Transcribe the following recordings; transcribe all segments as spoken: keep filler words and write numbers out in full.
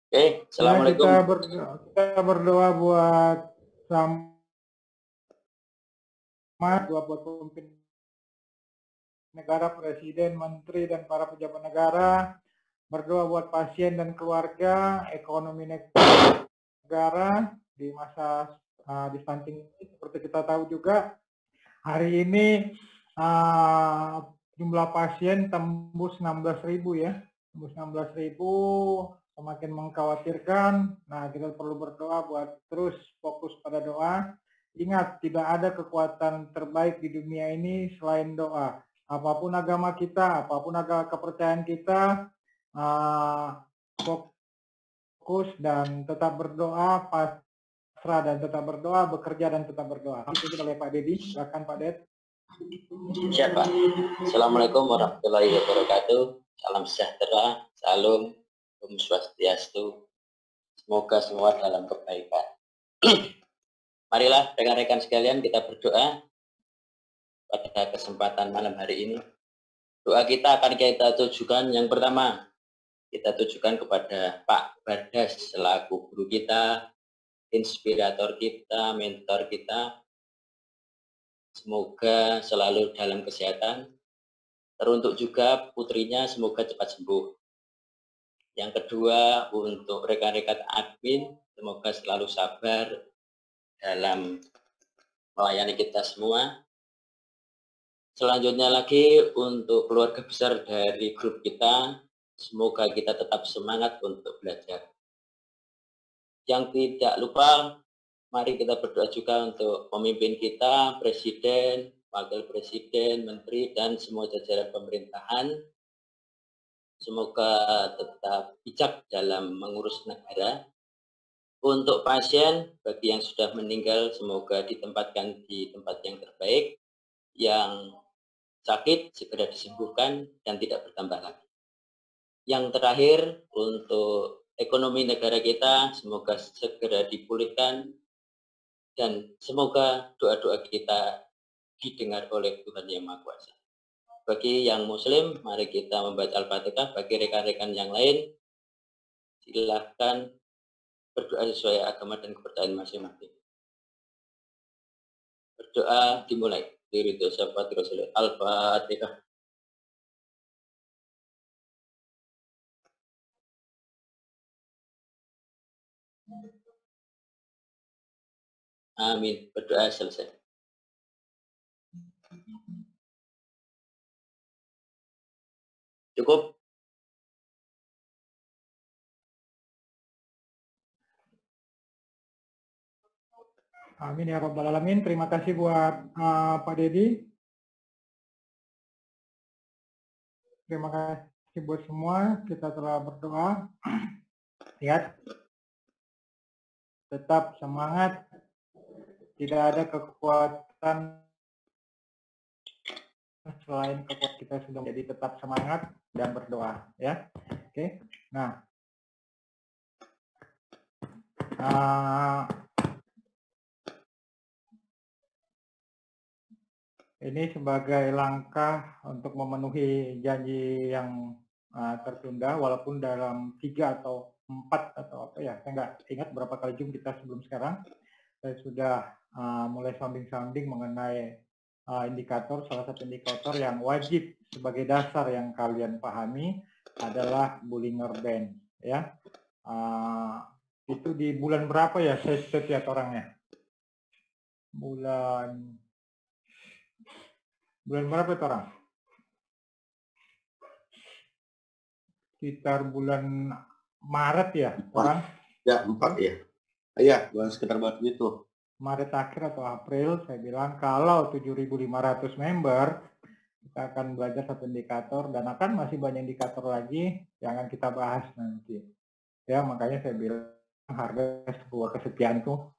Oke, assalamualaikum. Ya, kita berdoa, kita berdoa buat selamat buat buat pemimpin negara, presiden, menteri, dan para pejabat negara. Berdoa buat pasien dan keluarga, ekonomi negara di masa uh, di stunting ini. Seperti kita tahu juga, hari ini uh, jumlah pasien tembus enam belas ribu ya, tembus enam belas ribu, semakin mengkhawatirkan. Nah, kita perlu berdoa buat terus fokus pada doa. Ingat, tidak ada kekuatan terbaik di dunia ini selain doa. Apapun agama kita, apapun agama kepercayaan kita, uh, fokus dan tetap berdoa, pasrah dan tetap berdoa, bekerja dan tetap berdoa. Itu oleh Pak Dedi. Silakan Pak Ded. Siapa? Assalamualaikum warahmatullahi wabarakatuh. Salam sejahtera, salam, Om Swastiastu. Semoga semua dalam kebaikan. Marilah rekan-rekan sekalian kita berdoa pada kesempatan malam hari ini. Doa kita akan kita tujukan yang pertama, kita tujukan kepada Pak Bardas selaku guru kita, inspirator kita, mentor kita. Semoga selalu dalam kesehatan. Teruntuk juga putrinya semoga cepat sembuh. Yang kedua untuk rekan-rekan admin, semoga selalu sabar dalam melayani kita semua. Selanjutnya lagi untuk keluarga besar dari grup kita, semoga kita tetap semangat untuk belajar. Yang tidak lupa, mari kita berdoa juga untuk pemimpin kita, presiden, wakil presiden, menteri, dan semua jajaran pemerintahan. Semoga tetap bijak dalam mengurus negara. Untuk pasien, bagi yang sudah meninggal, semoga ditempatkan di tempat yang terbaik. Yang sakit, segera disembuhkan dan tidak bertambah lagi. Yang terakhir, untuk ekonomi negara kita, semoga segera dipulihkan. Dan semoga doa-doa kita didengar oleh Tuhan Yang Maha Kuasa. Bagi yang muslim, mari kita membaca Al-Fatihah. Bagi rekan-rekan yang lain, silahkan berdoa sesuai agama dan kepercayaan masing-masing. Berdoa dimulai. Ridho sahabat Rasulullah. Al-Fatihah. Amin. Berdoa selesai. Cukup. Amin ya Rabbal Alamin. Terima kasih buat uh, Pak Dedi. Terima kasih buat semua. Kita telah berdoa. Lihat. Tetap semangat. Tidak ada kekuatan selain kekuatan kita sudah menjadi tetap semangat dan berdoa. Ya. Oke. Nah. Uh, Ini sebagai langkah untuk memenuhi janji yang uh, tertunda, walaupun dalam tiga atau empat atau apa ya, saya nggak ingat berapa kali Zoom kita sebelum sekarang, saya sudah uh, mulai sounding-sounding mengenai uh, indikator, salah satu indikator yang wajib sebagai dasar yang kalian pahami adalah Bullinger Band. Ya, uh, itu di bulan berapa ya saya setiap orangnya? Bulan Bulan berapa itu orang? Sekitar bulan Maret ya, orang? Ya, empat ya. Iya, bulan sekitar bulan itu. Maret akhir atau April, saya bilang kalau tujuh ribu lima ratus member, kita akan belajar satu indikator dan akan masih banyak indikator lagi yang akan kita bahas nanti. Ya, makanya saya bilang harga sebuah kesetiaan tuh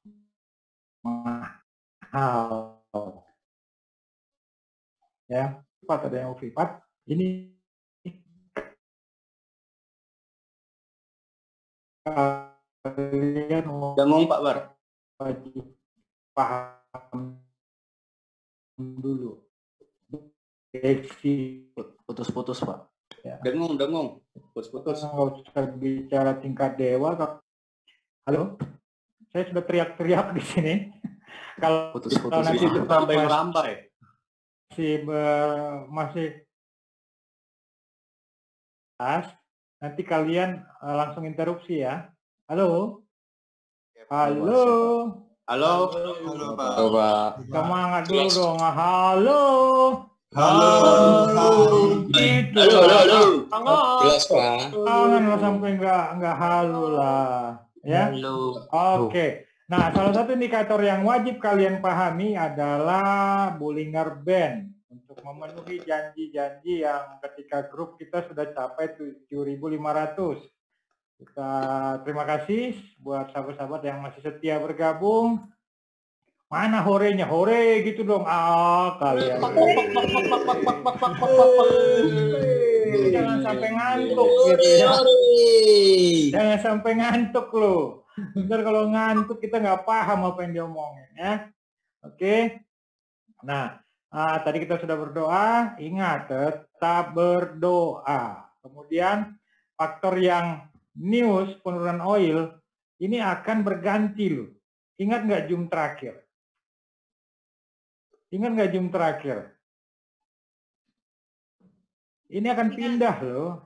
mahal. Ya, Pak ada yang Vipat, ini kalian mau ngomong Pak Bar. Paham dulu. Putus-putus Pak. Ya. Dengung, dengung. Putus-putus. Nggak usah bicara tingkat dewa. Halo? Saya sudah teriak-teriak di sini. Kalau putus-putus nanti itu merambai-merambai. Masih ber, masih nanti kalian uh, langsung interupsi ya. Halo? Halo? Halo? Halo, Pak. Semangat dulu dong. Halo? Halo. Gitu. Halo, halo, halo. Jelas, Pak. Jangan lo sampai nggak nggak halo lah. Ya. Halo. Oke. Nah, salah satu indikator yang wajib kalian pahami adalah Bollinger Band untuk memenuhi janji-janji yang ketika grup kita sudah capai tujuh ribu lima ratus. Kita terima kasih buat sahabat-sahabat yang masih setia bergabung. Mana horenya? Hore gitu dong. Ah, kalian. Jangan sampai ngantuk gitu ya. Jangan sampai ngantuk loh. Bentar kalau ngantuk kita nggak paham apa yang diomongin ya. Oke. Nah, ah, tadi kita sudah berdoa. Ingat, tetap berdoa. Kemudian faktor yang news penurunan oil ini akan berganti loh. Ingat nggak Jum terakhir? Ingat nggak Jum terakhir? Ini akan pindah loh.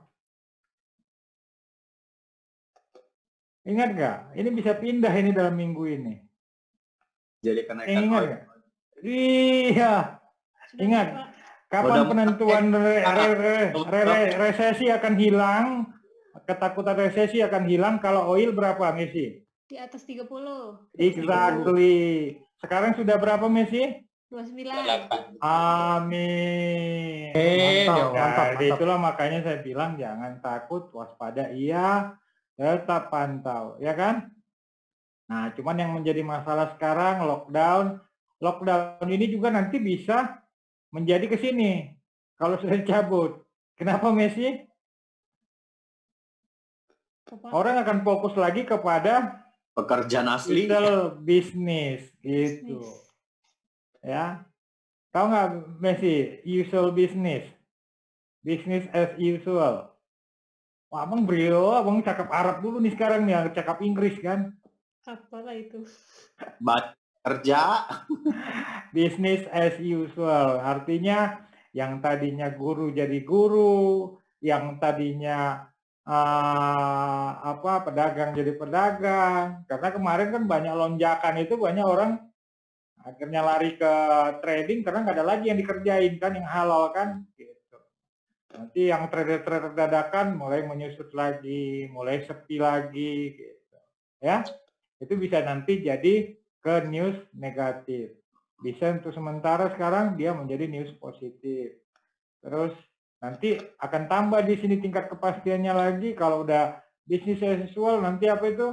Ingat nggak? Ini bisa pindah ini dalam minggu ini. Jadi kenaikan Ingat nggak? Iya. Ingat. Kapan penentuan re, re, re, re, re, resesi akan hilang? Ketakutan resesi akan hilang kalau oil berapa, Messi? Di atas tiga puluh. Exactly. Sekarang sudah berapa, Messi? dua puluh sembilan. Amin. Eh, mantap, mantap, mantap. mantap. Itulah makanya saya bilang jangan takut, waspada iya, tetap pantau, ya kan? Nah, cuman yang menjadi masalah sekarang lockdown. Lockdown ini juga nanti bisa menjadi ke sini kalau sudah dicabut. Kenapa, Messi? Orang akan fokus lagi kepada pekerjaan asli. digital bisnis gitu. Bisnis. Ya. Tahu nggak, Messi? Usual business. Business as usual. Wah, abang brio, abang cakap Arab dulu nih sekarang nih, cakap Inggris kan? Apalah itu? Bat kerja. Business as usual. Artinya yang tadinya guru jadi guru, yang tadinya uh, apa pedagang jadi pedagang. Karena kemarin kan banyak lonjakan itu, banyak orang akhirnya lari ke trading karena nggak ada lagi yang dikerjain kan, yang halal kan. Gitu. Nanti yang trader-trader dadakan mulai menyusut lagi, mulai sepi lagi. Gitu. Ya, itu bisa nanti jadi ke news negatif. Bisa untuk sementara sekarang dia menjadi news positif. Terus nanti akan tambah di sini tingkat kepastiannya lagi kalau udah bisnis as usual, nanti apa itu?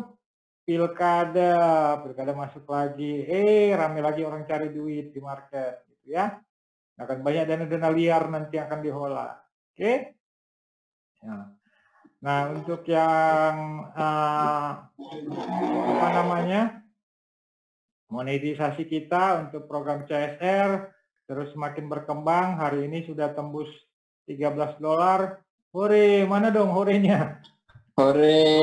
Pilkada, pilkada masuk lagi, eh rame lagi orang cari duit di market, gitu ya. Akan banyak dana-dana liar nanti akan dihola, oke? Okay? Ya. Nah, untuk yang uh, apa namanya monetisasi kita untuk program C S R terus semakin berkembang. Hari ini sudah tembus tiga belas dolar. Hore, mana dong horenya? Hore.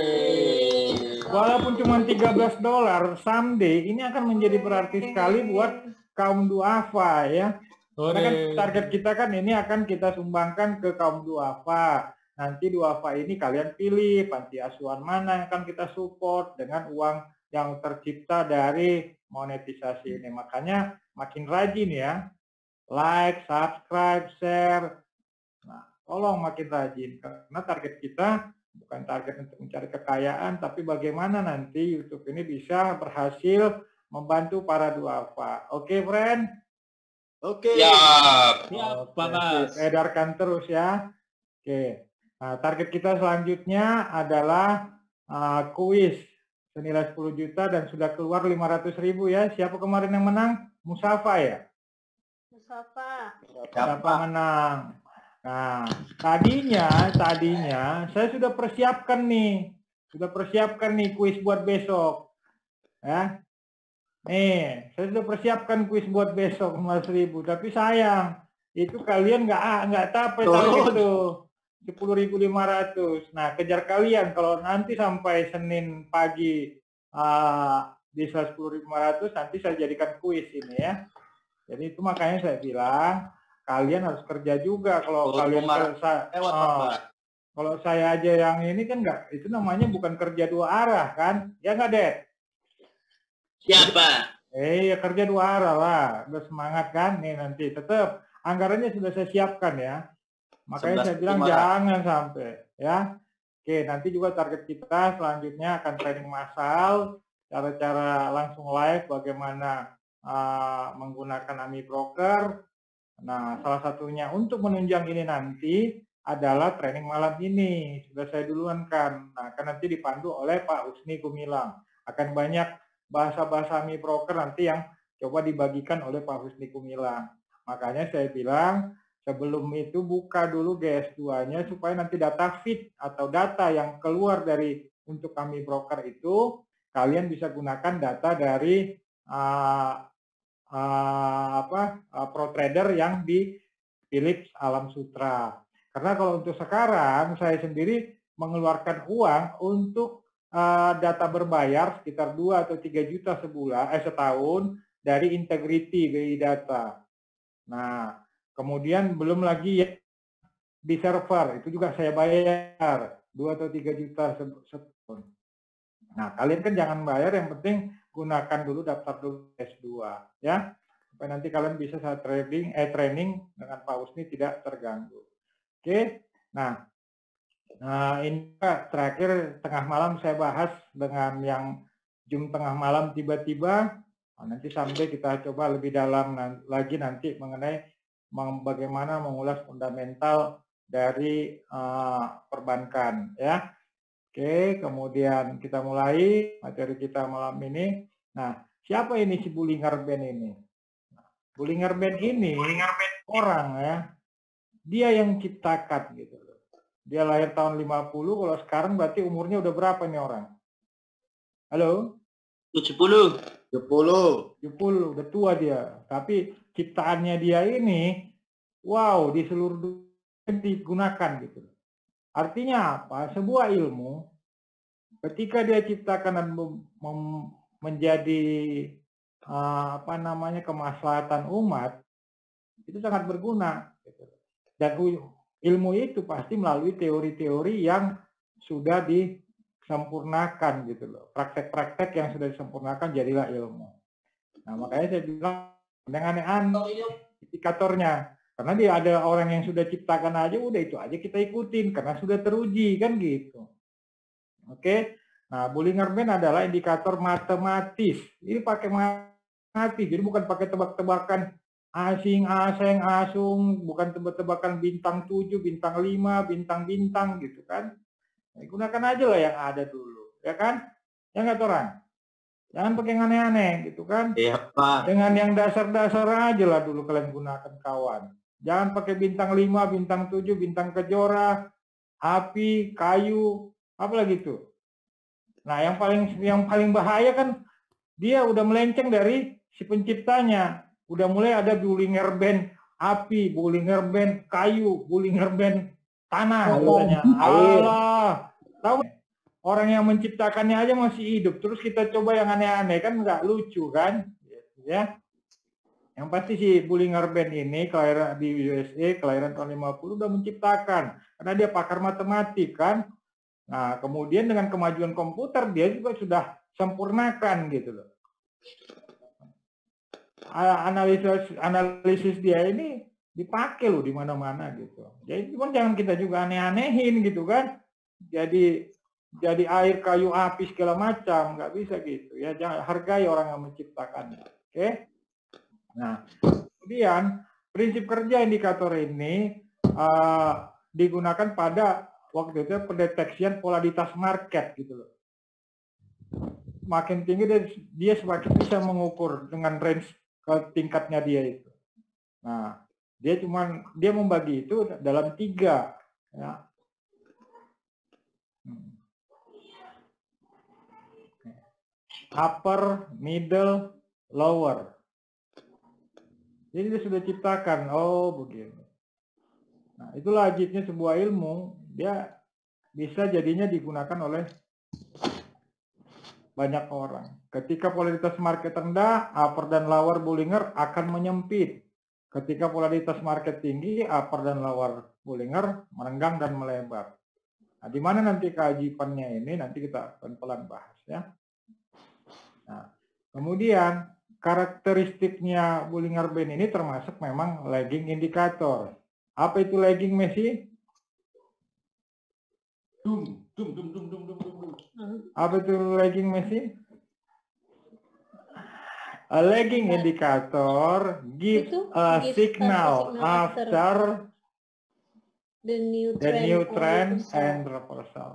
Walaupun cuma tiga belas dolar, someday ini akan menjadi berarti sekali buat kaum duafa ya. Karena kan target kita kan ini akan kita sumbangkan ke kaum duafa. Nanti duafa ini kalian pilih panti asuhan mana yang akan kita support dengan uang yang tercipta dari monetisasi ini. Makanya makin rajin ya. Like, subscribe, share. Nah, tolong makin rajin. Karena target kita bukan target untuk mencari kekayaan, tapi bagaimana nanti YouTube ini bisa berhasil membantu para duafa. Oke, friend? Oke. Siap. Siap, Mas. Edarkan terus ya. Oke. Nah, target kita selanjutnya adalah uh, kuis senilai sepuluh juta dan sudah keluar lima ratus ribu ya. Siapa kemarin yang menang? Musafa ya? Musafa. Siapa menang? Nah, tadinya, tadinya saya sudah persiapkan nih, sudah persiapkan nih kuis buat besok, ya. Nih, saya sudah persiapkan kuis buat besok lima ratus ribu, tapi sayang, itu kalian nggak nggak capai target itu. sepuluh ribu lima ratus. Nah, kejar kalian kalau nanti sampai Senin pagi uh, bisa sepuluh ribu lima ratus, nanti saya jadikan kuis ini ya. Jadi itu makanya saya bilang kalian harus kerja juga. Kalau Oh, kalian Umar, saya, lewat, oh, Pak. kalau saya aja yang ini kan enggak, itu namanya bukan kerja dua arah kan? Ya nggak, Det? Siapa? Eh, ya kerja dua arah lah. Udah semangat kan? Nih nanti tetap anggarannya sudah saya siapkan ya. Makanya saya bilang Umar. jangan sampai ya. Oke, nanti juga target kita selanjutnya akan training massal, cara-cara langsung live bagaimana uh, menggunakan AMI Broker. Nah, salah satunya untuk menunjang ini nanti adalah training malam ini. Sudah saya duluan kan. Nah, akan nanti dipandu oleh Pak Husni Gumilang. Akan banyak bahasa-bahasa AMI Broker nanti yang coba dibagikan oleh Pak Husni Gumilang. Makanya saya bilang sebelum itu buka dulu G S dua-nya supaya nanti data feed atau data yang keluar dari untuk AMI Broker itu kalian bisa gunakan data dari uh, uh, apa uh, Pro Trader yang di Philips Alam Sutra. Karena kalau untuk sekarang saya sendiri mengeluarkan uang untuk uh, data berbayar sekitar dua atau tiga juta sebulan eh setahun dari Integrity B I Data. Nah, kemudian belum lagi ya di server, itu juga saya bayar dua atau tiga juta setahun. Nah, kalian kan jangan bayar, yang penting gunakan dulu, daftar dulu S dua ya. Supaya nanti kalian bisa saat trading eh training dengan Pak Husni tidak terganggu. Oke. Nah, nah ini Pak, terakhir tengah malam saya bahas dengan yang Zoom tengah malam tiba-tiba. Nah, nanti sampai kita coba lebih dalam lagi nanti mengenai bagaimana mengulas fundamental dari uh, perbankan ya. Oke, kemudian kita mulai materi kita malam ini. Nah, siapa ini si Bullinger Band ini? Nah, Bullinger Band ini orang ya, dia yang ciptakan gitu loh. Dia lahir tahun lima puluh, kalau sekarang berarti umurnya udah berapa nih orang? Halo? tujuh puluh. tujuh puluh. tujuh puluh, udah tua dia. Tapi ciptaannya dia ini, wow, di seluruh dunia digunakan gitu. Artinya apa? Sebuah ilmu, ketika dia ciptakan dan menjadi uh, apa namanya kemaslahatan umat, itu sangat berguna. Gitu. Dan ilmu itu pasti melalui teori-teori yang sudah disempurnakan gitu loh. Praktek-praktek yang sudah disempurnakan jadilah ilmu. Nah, makanya saya bilang dengan aneh-aneh indikatornya. Karena dia ada orang yang sudah ciptakan aja, udah itu aja kita ikutin karena sudah teruji kan gitu. Oke. Nah, Bullinger Band adalah indikator matematis. Ini pakai matematis, jadi bukan pakai tebak-tebakan asing, aseng, asung, bukan tebak-tebakan bintang tujuh, bintang lima, bintang-bintang gitu kan. Nah, gunakan aja lah yang ada dulu, ya kan? Ya nggak orang? Jangan pakai yang aneh-aneh gitu kan. Iya, Pak. Dengan yang dasar-dasar aja lah dulu kalian gunakan kawan. Jangan pakai bintang lima, bintang tujuh, bintang kejora, api, kayu, apa lagi tuh. Nah, yang paling yang paling bahaya kan dia udah melenceng dari si penciptanya. Udah mulai ada Bullinger Band api, Bullinger Band kayu, Bullinger Band tanah katanya. Allah. Tahu orang yang menciptakannya aja masih hidup, terus kita coba yang aneh-aneh kan nggak lucu kan? Ya. Yang pasti si Bullinger Band ini kelahiran di U S A, kelahiran tahun lima puluh udah menciptakan karena dia pakar matematik kan. Nah, kemudian dengan kemajuan komputer dia juga sudah sempurnakan gitu loh. Analisis analisis dia ini dipakai loh di mana-mana gitu. Jadi cuma jangan kita juga aneh-anehin gitu kan. Jadi jadi air, kayu, api segala macam, nggak bisa gitu ya. Jangan hargai orang yang menciptakannya. Oke? Nah, kemudian prinsip kerja indikator ini uh, digunakan pada waktu itu pendeteksian polaritas market gitu loh. Makin tinggi dia, dia semakin bisa mengukur dengan range ke tingkatnya dia itu. Nah, dia cuman dia membagi itu dalam tiga ya. Hmm. Upper, middle, lower. Jadi dia sudah ciptakan, oh begini. Nah, itulah ajibnya sebuah ilmu, dia bisa jadinya digunakan oleh banyak orang. Ketika polaritas market rendah, upper dan lower Bollinger akan menyempit. Ketika polaritas market tinggi, upper dan lower Bollinger merenggang dan melebar. Nah, di mana nanti keajibannya ini nanti kita pelan-pelan bahas ya. Nah, kemudian karakteristiknya Bollinger Band ini termasuk memang lagging indikator. Apa itu lagging, Messi? Dum, dum, dum, dum, dum, dum, dum. Apa itu lagging, Messi? A lagging indicator gives Itu a gives a signal signal after, after the new the trend, new or trend reversal. and reversal.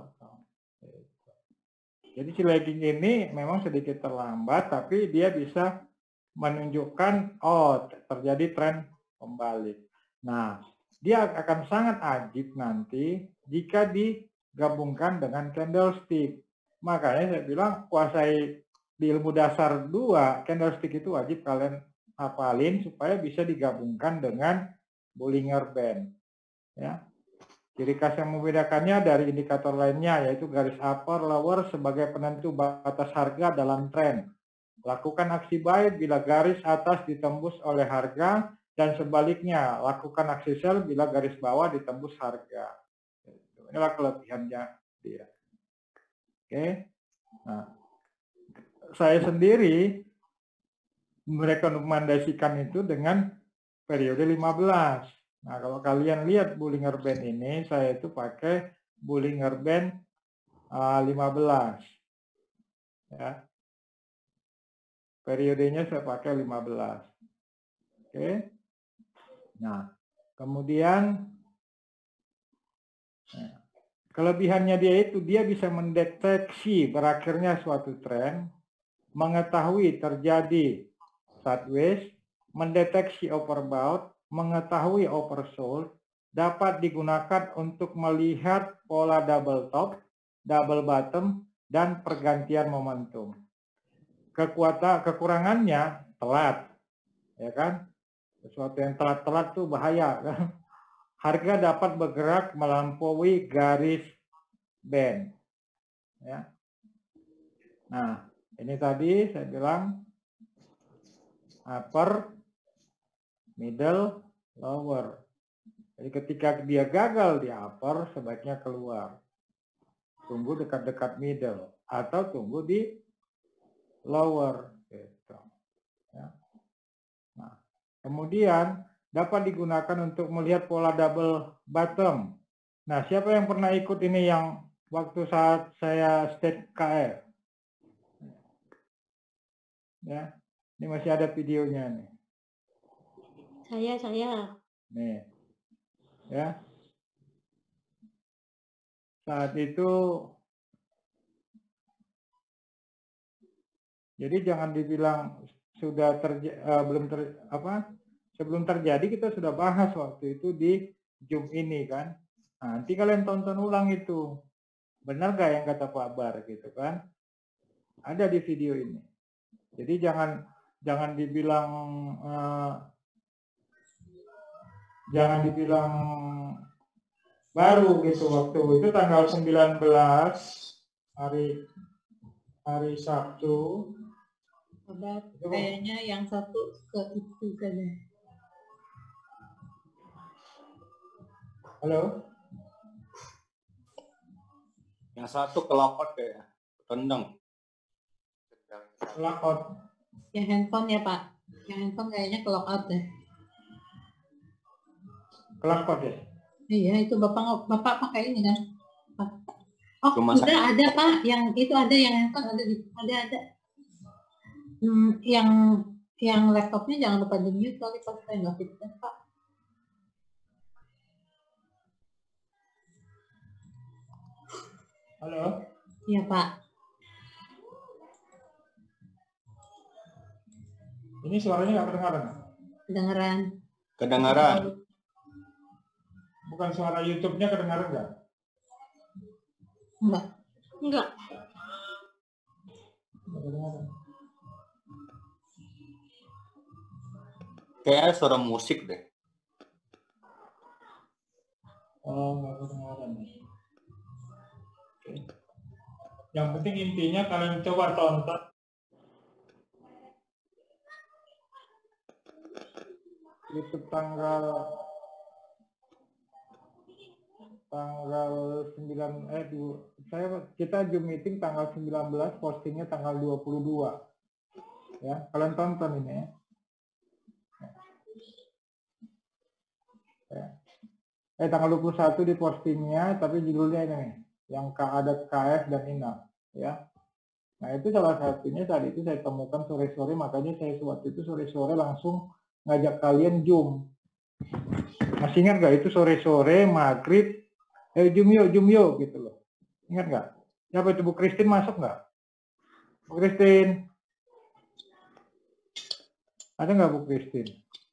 Jadi si lagging ini memang sedikit terlambat, tapi dia bisa menunjukkan oh terjadi tren pembalik. Nah, dia akan sangat ajib nanti jika digabungkan dengan candlestick. Makanya saya bilang kuasai di ilmu dasar dua, candlestick itu wajib kalian hafalin supaya bisa digabungkan dengan Bollinger Band. Ya. Ciri khas yang membedakannya dari indikator lainnya yaitu garis upper lower sebagai penentu batas harga dalam tren. Lakukan aksi buy bila garis atas ditembus oleh harga dan sebaliknya lakukan aksi sell bila garis bawah ditembus harga. Inilah kelebihannya dia. Oke. Nah, saya sendiri merekomendasikan itu dengan periode lima belas. Nah, kalau kalian lihat Bollinger Band ini, saya itu pakai Bollinger Band uh, lima belas. Ya. Periodenya saya pakai lima belas. Oke. Nah, kemudian nah, kelebihannya dia itu dia bisa mendeteksi berakhirnya suatu tren, mengetahui terjadi sideways, mendeteksi overbought, mengetahui oversold, dapat digunakan untuk melihat pola double top, double bottom, dan pergantian momentum. Kekuatan kekurangannya telat, ya kan? Sesuatu yang telat-telat tuh bahaya kan? Harga dapat bergerak melampaui garis band. Ya. Nah, ini tadi saya bilang upper, middle, lower. Jadi ketika dia gagal di upper, sebaiknya keluar. Tunggu dekat-dekat middle atau tunggu di lower. Gitu. Ya. Nah, kemudian dapat digunakan untuk melihat pola double bottom. Nah, siapa yang pernah ikut ini yang waktu saat saya state K R? Ya, ini masih ada videonya nih. Saya, saya. Nih, ya. Saat itu, jadi jangan dibilang sudah terjadi, uh, belum ter, apa? Sebelum terjadi kita sudah bahas waktu itu di Zoom ini kan. Nah, nanti kalian tonton ulang itu. Benar gak yang kata Pak Bar gitu kan? Ada di video ini. Jadi jangan jangan dibilang uh, jangan dibilang baru gitu waktu itu tanggal sembilan belas hari hari Sabtu. Obat kayaknya yang satu ke itu kan. Halo? Yang satu kelopot kayak rendang. Lockout. Yang handphone ya Pak. Yang handphone kayaknya ke lockout deh. Kelakot ya? Iya itu bapak bapak pakai ini kan. Oh Cuma udah ada Pak. Yang itu ada yang handphone ada di ada ada. Hmm, yang yang laptopnya jangan lupa di mute kali pas saya nggak fit Pak. Halo? Iya Pak. Ini suaranya nggak kedengaran? Kedengeran. Kedengaran. Bukan suara YouTube-nya kedengaran nggak? Enggak. Enggak. Nggak kedengaran. Kayak suara musik deh. Oh, nggak kedengaran. Oke. Yang penting intinya kalian coba tonton. YouTube tanggal tanggal sembilan eh du, saya kita Zoom meeting tanggal sembilan belas, postingnya tanggal dua puluh dua. Ya, kalian tonton ini ya. Ya. Eh tanggal dua puluh satu di postingnya, tapi judulnya ini nih, yang ada K F dan Ina, ya. Nah itu salah satunya saat itu saya temukan sore-sore, makanya saya waktu itu sore-sore langsung ngajak kalian Zoom. Masih ingat nggak itu sore-sore maghrib, eh Zoom yuk, Zoom yuk gitu loh. Ingat nggak? Siapa itu Bu Christine masuk nggak? Bu Christine, ada nggak Bu Christine?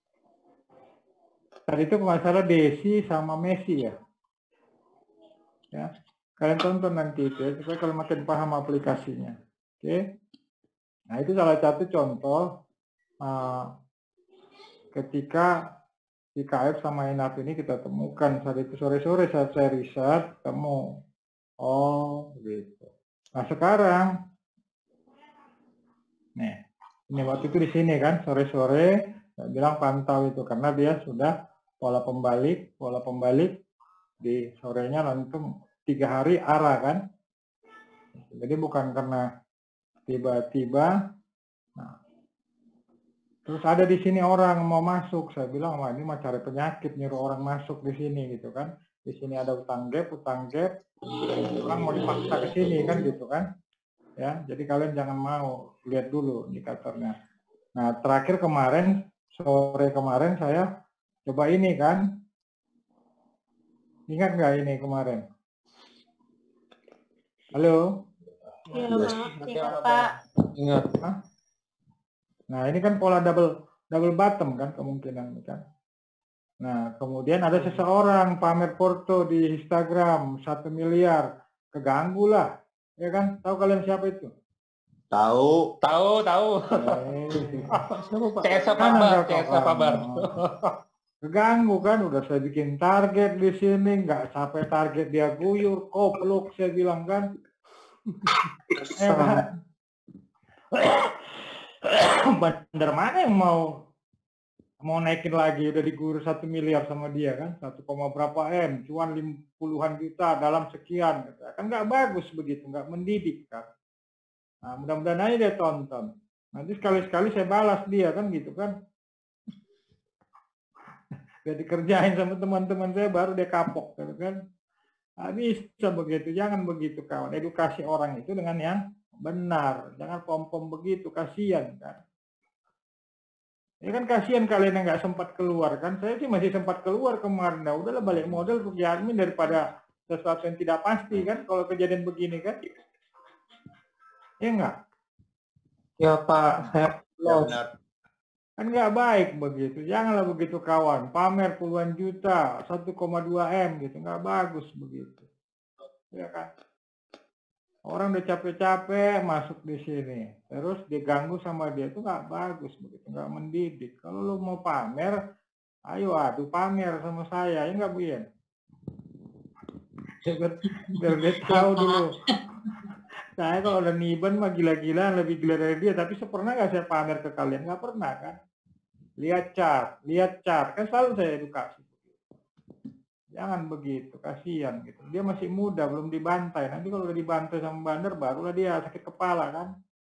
Tadi itu nggak salah Desi sama Messi ya. Ya, kalian tonton nanti itu ya, supaya kalian makin paham aplikasinya. Oke. Nah itu salah satu contoh uh, ketika di K F sama Inaf ini kita temukan saat itu sore-sore saat saya riset temu. Oh gitu. Nah sekarang, nih, ini waktu itu di sini kan sore-sore saya bilang pantau itu karena dia sudah pola pembalik, pola pembalik di sorenya langsung tiga hari arah kan. Jadi bukan karena tiba-tiba. Nah, terus ada di sini orang mau masuk, saya bilang wah ini mah cari penyakit nyuruh orang masuk di sini gitu kan. Di sini ada utang gap, utang gap, orang mau dipaksa ke sini kan gitu kan. Ya, jadi kalian jangan mau lihat dulu indikatornya. Nah terakhir kemarin sore kemarin saya coba ini kan, ingat nggak ini kemarin? Halo? Iya Pak, ingat Pak. Ingat. Hah? Nah ini kan pola double double bottom kan kemungkinan kan. Nah kemudian ada seseorang pamer foto di Instagram satu miliar, keganggu lah, ya kan? Tahu kalian siapa itu? Tahu. Tahu, tahu. Eh, C S apa Bar? C S apa Bar? Keganggu kan, udah saya bikin target di sini, nggak sampai target dia guyur, kopluk saya bilang kan. Eh, kan? Bandar mana yang mau mau naikin lagi, udah diguru satu miliar sama dia kan, satu koma berapa M, cuan lima puluhan juta dalam sekian, kan nggak bagus begitu, nggak mendidik kan. Nah, mudah-mudahan aja dia tonton. Nanti sekali-sekali saya balas dia kan gitu kan. Dia dikerjain sama teman-teman saya baru dia kapok gitu kan. Nah, bisa begitu, jangan begitu kawan. Edukasi orang itu dengan yang benar, jangan pom-pom begitu, kasihan kan. Ya kan kasihan kalian yang nggak sempat keluar kan. Saya sih masih sempat keluar kemarin. Nah, udahlah balik modal untuk admin daripada sesuatu yang tidak pasti kan kalau kejadian begini kan. Ya enggak? Ya Pak, saya Ya, benar. Kan nggak baik begitu. Janganlah begitu kawan. Pamer puluhan juta, satu koma dua M gitu. Nggak bagus begitu. Ya kan? Orang udah capek-capek masuk di sini. Terus diganggu sama dia itu nggak bagus begitu. Nggak mendidik. Kalau lu mau pamer, ayo adu pamer sama saya. Ya nggak Bu Yen? Biar, biar dia tahu dulu. Saya kalau udah niban mah gila-gilaan, lebih gila dari dia. Tapi pernah nggak saya pamer ke kalian? Nggak pernah kan? Lihat chart, lihat chart. Kan selalu saya edukasi. Jangan begitu, kasihan gitu. Dia masih muda, belum dibantai. Nanti kalau udah dibantai sama bandar, barulah dia sakit kepala kan.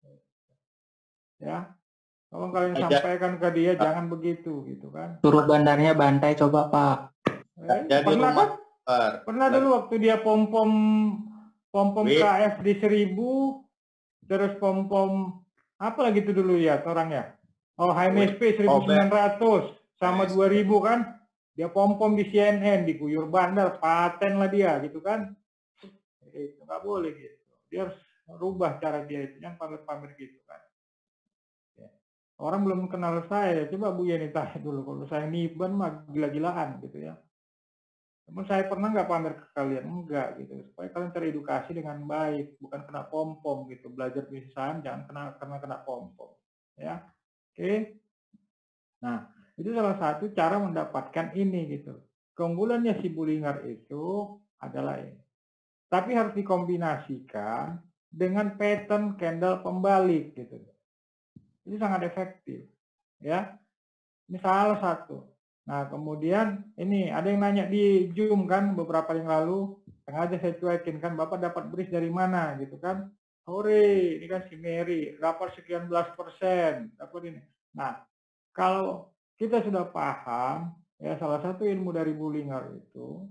Ya, kalau kalian Ada. sampaikan ke dia, jangan begitu gitu kan. suruh bandarnya bantai coba Pak. Eh, Jadi pernah rumah kan? Bar. Pernah dulu waktu dia pom-pom pom-pom Wih. K F di seribu, terus pom-pom apa lagi itu dulu ya orangnya? Oh, H M S P seribu sembilan ratus sama dua ribu kan? Dia pom-pom di C N N, diguyur bandar, paten lah dia gitu kan? Itu nggak boleh gitu. Dia harus rubah cara dia itu, yang pamer-pamer gitu kan. Ya. Orang belum kenal saya, coba Bu Yeni tanya dulu. Kalau saya niban mah gila-gilaan gitu ya. Namun saya pernah nggak pamer ke kalian? Enggak gitu. Supaya kalian teredukasi dengan baik, bukan kena pom-pom gitu. Belajar bisnis saham jangan kena karena kena pom-pom. Ya, oke. Nah, itu salah satu cara mendapatkan ini gitu. keunggulannya si Bollinger itu adalah ini. Tapi harus dikombinasikan dengan pattern candle pembalik gitu. Ini sangat efektif, ya. Ini salah satu. Nah, kemudian ini ada yang nanya di Zoom kan beberapa yang lalu, sengaja saya cuekin kan, Bapak dapat bridge dari mana gitu kan. Hore, ini kan si Mary, dapat sekian belas persen, dapat ini. Nah, kalau kita sudah paham, ya salah satu ilmu dari Bollinger itu,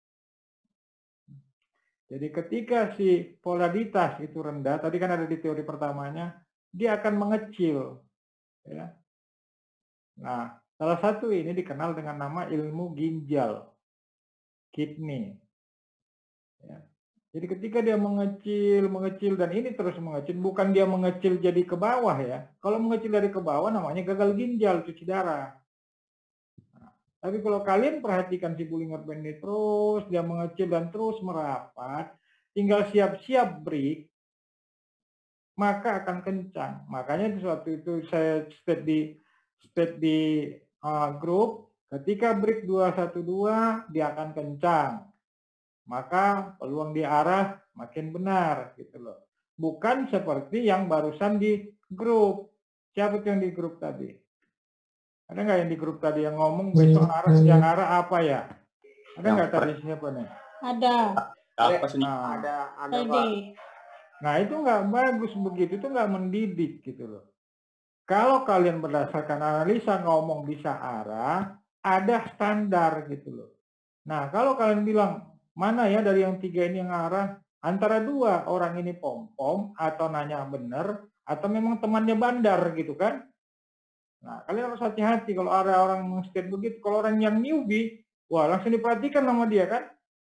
jadi ketika si polaritas itu rendah, tadi kan ada di teori pertamanya, dia akan mengecil. Ya. Nah, salah satu ini dikenal dengan nama ilmu ginjal, kidney. Ya. Jadi ketika dia mengecil, mengecil, dan ini terus mengecil, bukan dia mengecil jadi ke bawah ya. Kalau mengecil dari ke bawah namanya gagal ginjal, cuci darah. Nah, tapi kalau kalian perhatikan si Bollinger Band ini terus, dia mengecil dan terus merapat, tinggal siap-siap break, maka akan kencang. Makanya di suatu itu saya state di, state di uh, grup, ketika break dua satu dua, dia akan kencang. Maka peluang di arah makin benar gitu loh. Bukan seperti yang barusan di grup. Siapa itu yang di grup tadi? Ada nggak yang di grup tadi yang ngomong besok arah yang arah apa ya? Ada nggak tadi siapa nih? Ada. Apa sih? Nah, Ada, ada Pak. Tadi. nah itu nggak bagus begitu, itu nggak mendidik gitu loh. Kalau kalian berdasarkan analisa ngomong bisa arah, ada standar gitu loh. Nah kalau kalian bilang mana ya dari yang tiga ini yang arah, antara dua orang ini pom-pom atau nanya bener atau memang temannya bandar gitu kan. Nah kalian harus hati-hati kalau ada orang meng-state begitu. Kalau orang yang newbie, wah langsung diperhatikan sama dia kan.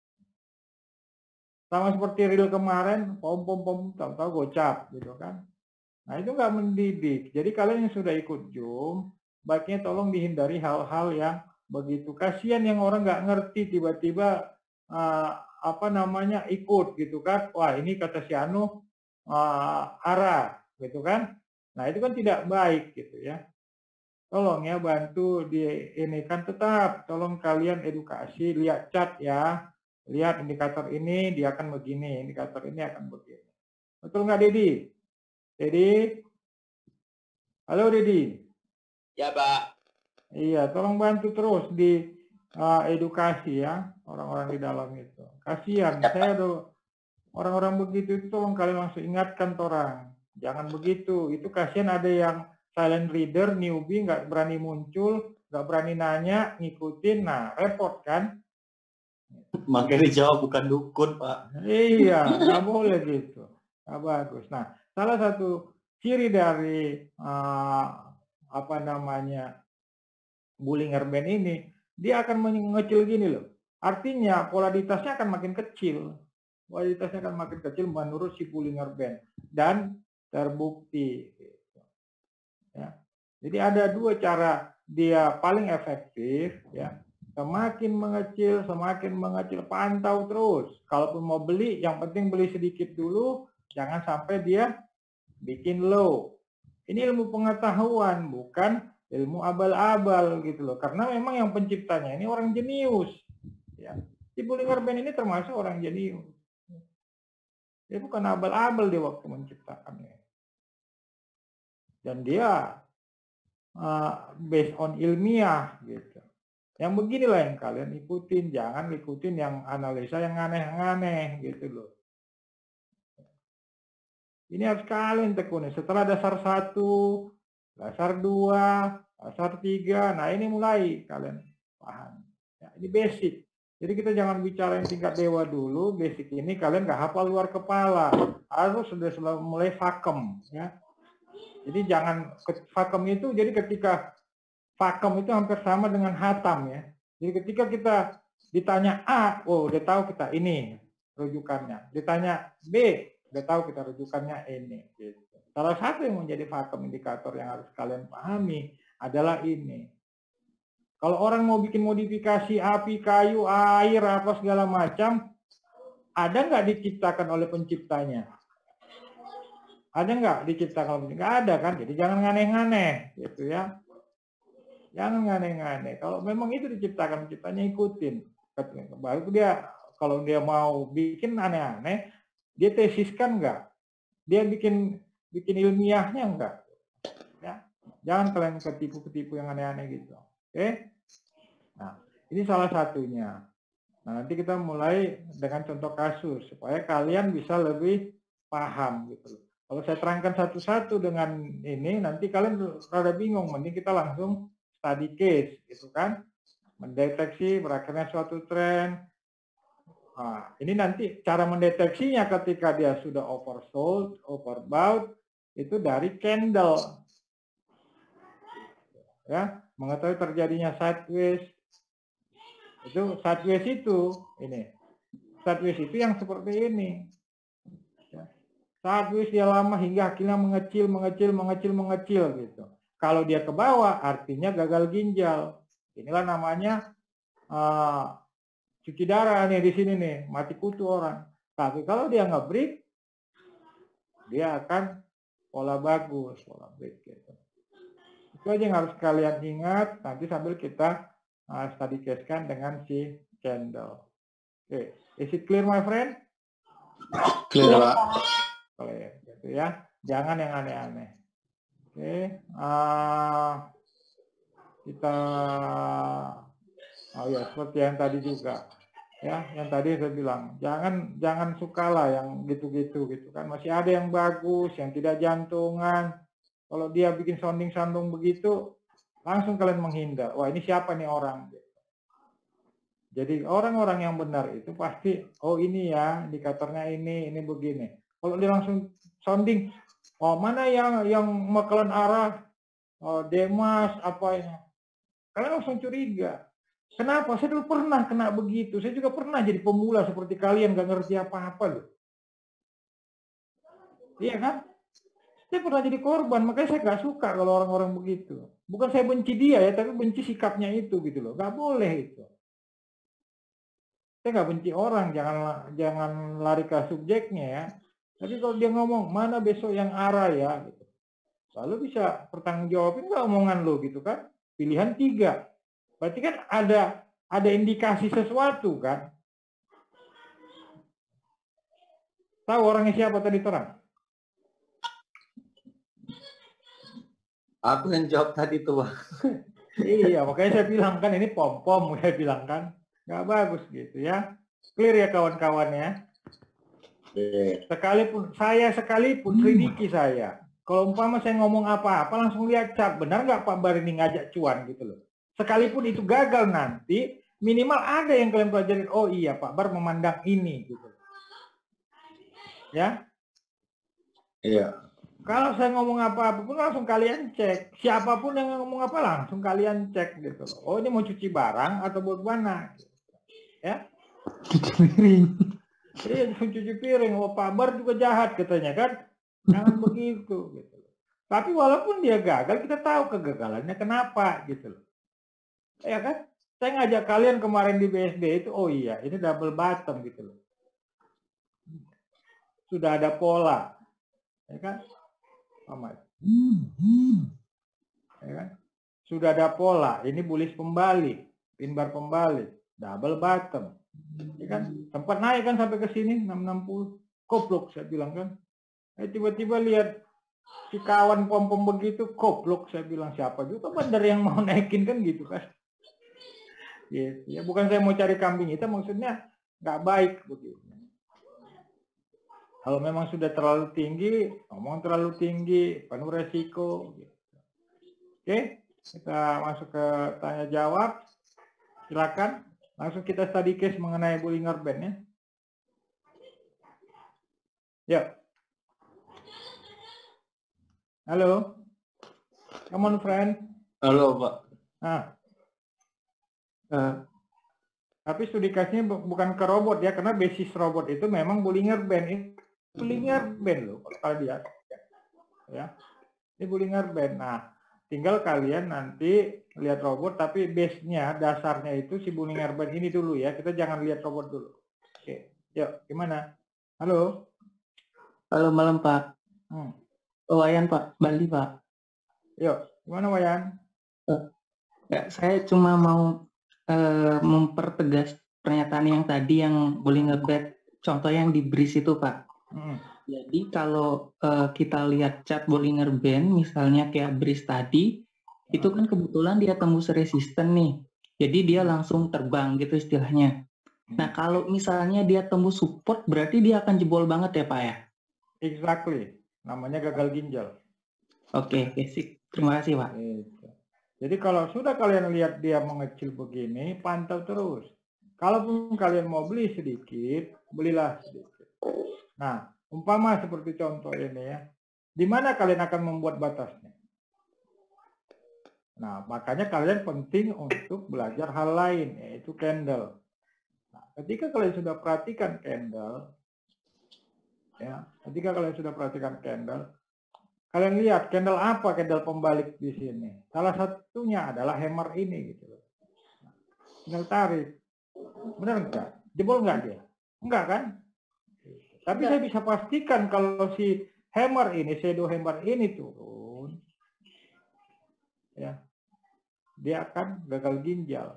Sama seperti real kemarin, pom-pom-pom tahu-tahu gocap gitu kan. Nah itu nggak mendidik. Jadi kalian yang sudah ikut Zoom, baiknya tolong dihindari hal-hal yang begitu. Kasihan yang orang nggak ngerti tiba-tiba Uh, apa namanya ikut gitu kan, wah ini kata si Anu uh, arah gitu kan. Nah itu kan tidak baik gitu ya. Tolong ya bantu di ini kan, tetap tolong kalian edukasi, lihat chat ya, lihat indikator ini dia akan begini, indikator ini akan begini. Betul nggak Dedi? Dedi? Halo Dedi? Ya Pak. Iya, tolong bantu terus di uh, edukasi ya orang-orang di dalam itu. Kasihan, ya, saya ada orang-orang begitu itu tolong kalian langsung ingatkan orang. Jangan begitu, itu kasihan ada yang silent reader, newbie, nggak berani muncul, nggak berani nanya, ngikutin, nah repot kan. Makanya dijawab bukan dukun Pak. Iya, nggak boleh gitu, nggak bagus. Nah, salah satu ciri dari uh, apa namanya Bollinger Band ini, dia akan mengecil gini loh. Artinya polaritasnya akan makin kecil. Polaritasnya akan makin kecil menurut si Bollinger Band. Dan terbukti. Ya. Jadi ada dua cara dia paling efektif. Ya. Semakin mengecil, semakin mengecil. Pantau terus. Kalaupun mau beli, yang penting beli sedikit dulu. Jangan sampai dia bikin low. Ini ilmu pengetahuan, bukan ilmu abal-abal gitu loh. Karena memang yang penciptanya ini orang jenius. Ya. Si Bollinger Band ini termasuk orang jenius. Dia bukan abal-abal di waktu menciptakannya. Dan dia uh, based on ilmiah gitu. Yang beginilah yang kalian ikutin, jangan ikutin yang analisa yang aneh-aneh gitu loh. Ini harus kalian tekuni. Setelah dasar satu, dasar dua, dasar tiga, nah ini mulai kalian paham. Ya, ini basic. Jadi kita jangan bicara yang tingkat dewa dulu, basic ini kalian nggak hafal luar kepala, harus sudah mulai fakem. Ya. Jadi jangan, fakem itu, jadi ketika fakem itu hampir sama dengan hatam ya. Jadi ketika kita ditanya A, oh udah tahu kita ini rujukannya. Ditanya B, udah tahu kita rujukannya ini. Gitu. Salah satu yang menjadi fakem indikator yang harus kalian pahami adalah ini. Kalau orang mau bikin modifikasi api, kayu, air, apa segala macam, ada nggak diciptakan oleh penciptanya? Ada nggak diciptakan oleh penciptanya? Nggak ada kan? Jadi jangan aneh-aneh, gitu ya. Jangan aneh-aneh. Kalau memang itu diciptakan, penciptanya ikutin. Baru dia, kalau dia mau bikin aneh-aneh, dia tesiskan enggak? Dia bikin bikin ilmiahnya enggak? Ya. Jangan kalian ketipu-ketipu yang aneh-aneh gitu. Oke? Nah, ini salah satunya. Nah, nanti kita mulai dengan contoh kasus supaya kalian bisa lebih paham gitu. Kalau saya terangkan satu-satu dengan ini, nanti kalian rada bingung. Mending kita langsung study case, gitu kan? Mendeteksi berakhirnya suatu tren. Nah, ini nanti cara mendeteksinya ketika dia sudah oversold, overbought, itu dari candle. Ya, mengetahui terjadinya sideways. Itu sideways itu, ini. Sideways itu yang seperti ini. Ya. Sideways dia lama hingga akhirnya mengecil, mengecil, mengecil, mengecil gitu. Kalau dia ke bawah, artinya gagal ginjal. Inilah namanya uh, cuci darah nih di sini nih, mati kutu orang. Tapi kalau dia nggak break, dia akan pola bagus, pola break gitu. Itu aja yang harus kalian ingat. Nanti sambil kita uh, study case-kan dengan si candle. Oke, okay. Is it clear my friend? Clear, Pak. Clear, gitu ya. Jangan yang aneh-aneh. Oke, okay. uh, kita, oh ya seperti yang tadi juga, ya, yang tadi saya bilang, jangan jangan sukalah yang gitu-gitu gitu kan. Masih ada yang bagus, yang tidak jantungan. Kalau dia bikin sounding-sounding begitu, langsung kalian menghindar. Wah, ini siapa nih orang? Jadi orang-orang yang benar itu pasti, oh ini ya, indikatornya ini, ini begini. Kalau dia langsung sounding, oh mana yang yang makalan arah, oh, Demas, apa ya? Kalian langsung curiga. Kenapa? Saya dulu pernah kena begitu. Saya juga pernah jadi pemula seperti kalian, gak ngerti apa-apa loh. Iya kan? Saya pernah jadi korban, makanya saya gak suka kalau orang-orang begitu. Bukan saya benci dia ya, tapi benci sikapnya itu gitu loh. Gak boleh itu. Saya nggak benci orang, jangan jangan lari ke subjeknya ya. Tapi kalau dia ngomong mana besok yang arah ya, gitu. Lalu bisa pertanggungjawabin nggak omongan lo gitu kan? Pilihan tiga, berarti kan ada ada indikasi sesuatu kan? Tahu orangnya siapa tadi terang? Aku yang jawab tadi tuh, Pak. Iya, makanya saya bilang kan ini pom-pom, saya bilang kan. Nggak bagus gitu ya. Clear ya kawan-kawan ya. Sekalipun saya sekalipun selidiki saya. Kalau umpama saya ngomong apa-apa langsung lihat chart. Benar nggak Pak Bar ini ngajak cuan gitu loh. Sekalipun itu gagal nanti, minimal ada yang kalian pelajarin. Oh iya Pak Bar memandang ini gitu. Ya. Iya. Kalau saya ngomong apa-apa pun langsung kalian cek. Siapapun yang ngomong apa langsung kalian cek gitu loh. Oh ini mau cuci barang atau buat mana? Ya, cuci piring. Iya, cuci piring. Oh, Pak Bar juga jahat katanya kan. Jangan begitu gitu. Tapi walaupun dia gagal, kita tahu kegagalannya kenapa gitu loh. Ya kan? Saya ngajak kalian kemarin di B S D itu, oh iya, ini double bottom gitu loh. Sudah ada pola. Ya kan? Amat. Ya kan? Sudah ada pola. Ini bullish kembali, pin bar kembali. Double bottom, ya kan? Sempat naik kan sampai ke sini enam enam puluh, koplok saya bilang kan. Eh, tiba-tiba lihat si kawan pom-pom begitu, koplok saya bilang siapa juga bandar yang mau naikin kan gitu kan. Gitu. Ya bukan saya mau cari kambing hitam, maksudnya nggak baik begitu. Kalau memang sudah terlalu tinggi, ngomong terlalu tinggi, penuh resiko. Gitu. Oke, kita masuk ke tanya jawab. Silakan. Langsung kita study case mengenai Bollinger Band ya. Ya. Halo. Come on friend. Halo Pak. Nah. Uh, tapi studi case-nya bukan ke robot ya, karena basis robot itu memang Bollinger Band. Ini Bollinger Band loh kalau dia. Ya. Ini Bollinger Band. Nah, tinggal kalian nanti lihat robot, tapi base-nya, dasarnya itu si Bollinger Band ini dulu ya. Kita jangan lihat robot dulu. Oke, yuk, gimana? Halo? Halo, malam Pak. Hmm. Oh, Wayan Pak, Bali Pak. Yuk, gimana Wayan? Uh, Nggak, saya cuma mau eh, mempertegas pernyataan yang tadi yang Bollinger Band, contoh yang di Breeze itu, Pak. Hmm. Jadi kalau eh, kita lihat chart Bollinger Band, misalnya kayak Breeze tadi, itu kan kebetulan dia tembus resisten nih. Jadi dia langsung terbang gitu istilahnya. Nah kalau misalnya dia tembus support, berarti dia akan jebol banget ya Pak ya? Exactly. Namanya gagal ginjal. Oke, oke sih. Terima kasih Pak. Gitu. Jadi kalau sudah kalian lihat dia mengecil begini, pantau terus. Kalaupun kalian mau beli sedikit, belilah sedikit. Nah, umpama seperti contoh ini ya, di mana kalian akan membuat batasnya? Nah, makanya kalian penting untuk belajar hal lain, yaitu candle. Nah, ketika kalian sudah perhatikan candle, ya, ketika kalian sudah perhatikan candle, kalian lihat candle apa, candle pembalik di sini. Salah satunya adalah hammer ini, gitu. Tinggal tarik, benar enggak? Jebol enggak dia? Enggak kan? Tapi saya bisa pastikan kalau si hammer ini, shadow hammer ini turun, ya, dia akan gagal ginjal.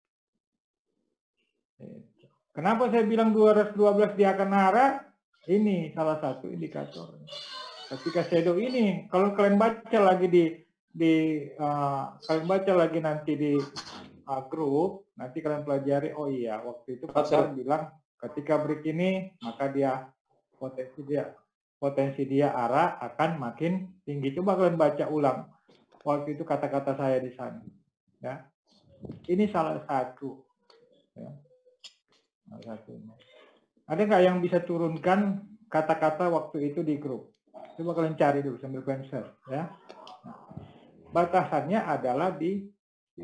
Kenapa saya bilang dua ratus dua belas dia akan arah? Ini salah satu indikator. Ketika shadow ini, kalau kalian baca lagi di di uh, kalian baca lagi nanti di uh, grup, nanti kalian pelajari. Oh iya, waktu itu Pak Sar bilang ketika break ini maka dia potensi dia potensi dia arah akan makin tinggi. Coba kalian baca ulang waktu itu kata-kata saya di sana. Ya, ini salah satu. Ya. Salah satunya. Ada nggak yang bisa turunkan kata-kata waktu itu di grup? Coba kalian cari dulu sambil pensil, ya. Nah, batasannya adalah di, di.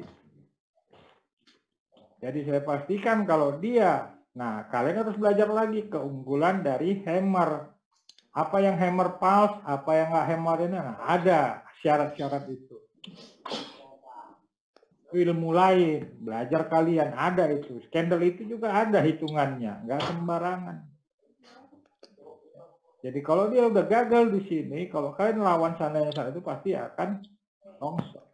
Jadi saya pastikan kalau dia, nah kalian harus belajar lagi keunggulan dari hammer. Apa yang hammer pulse, apa yang nggak hammer ini, nah, ada syarat-syarat itu. Ilmu lain, belajar kalian ada itu. Candle itu juga ada hitungannya, nggak sembarangan. Jadi kalau dia udah gagal di sini, kalau kalian lawan sana sana itu pasti akan longsor.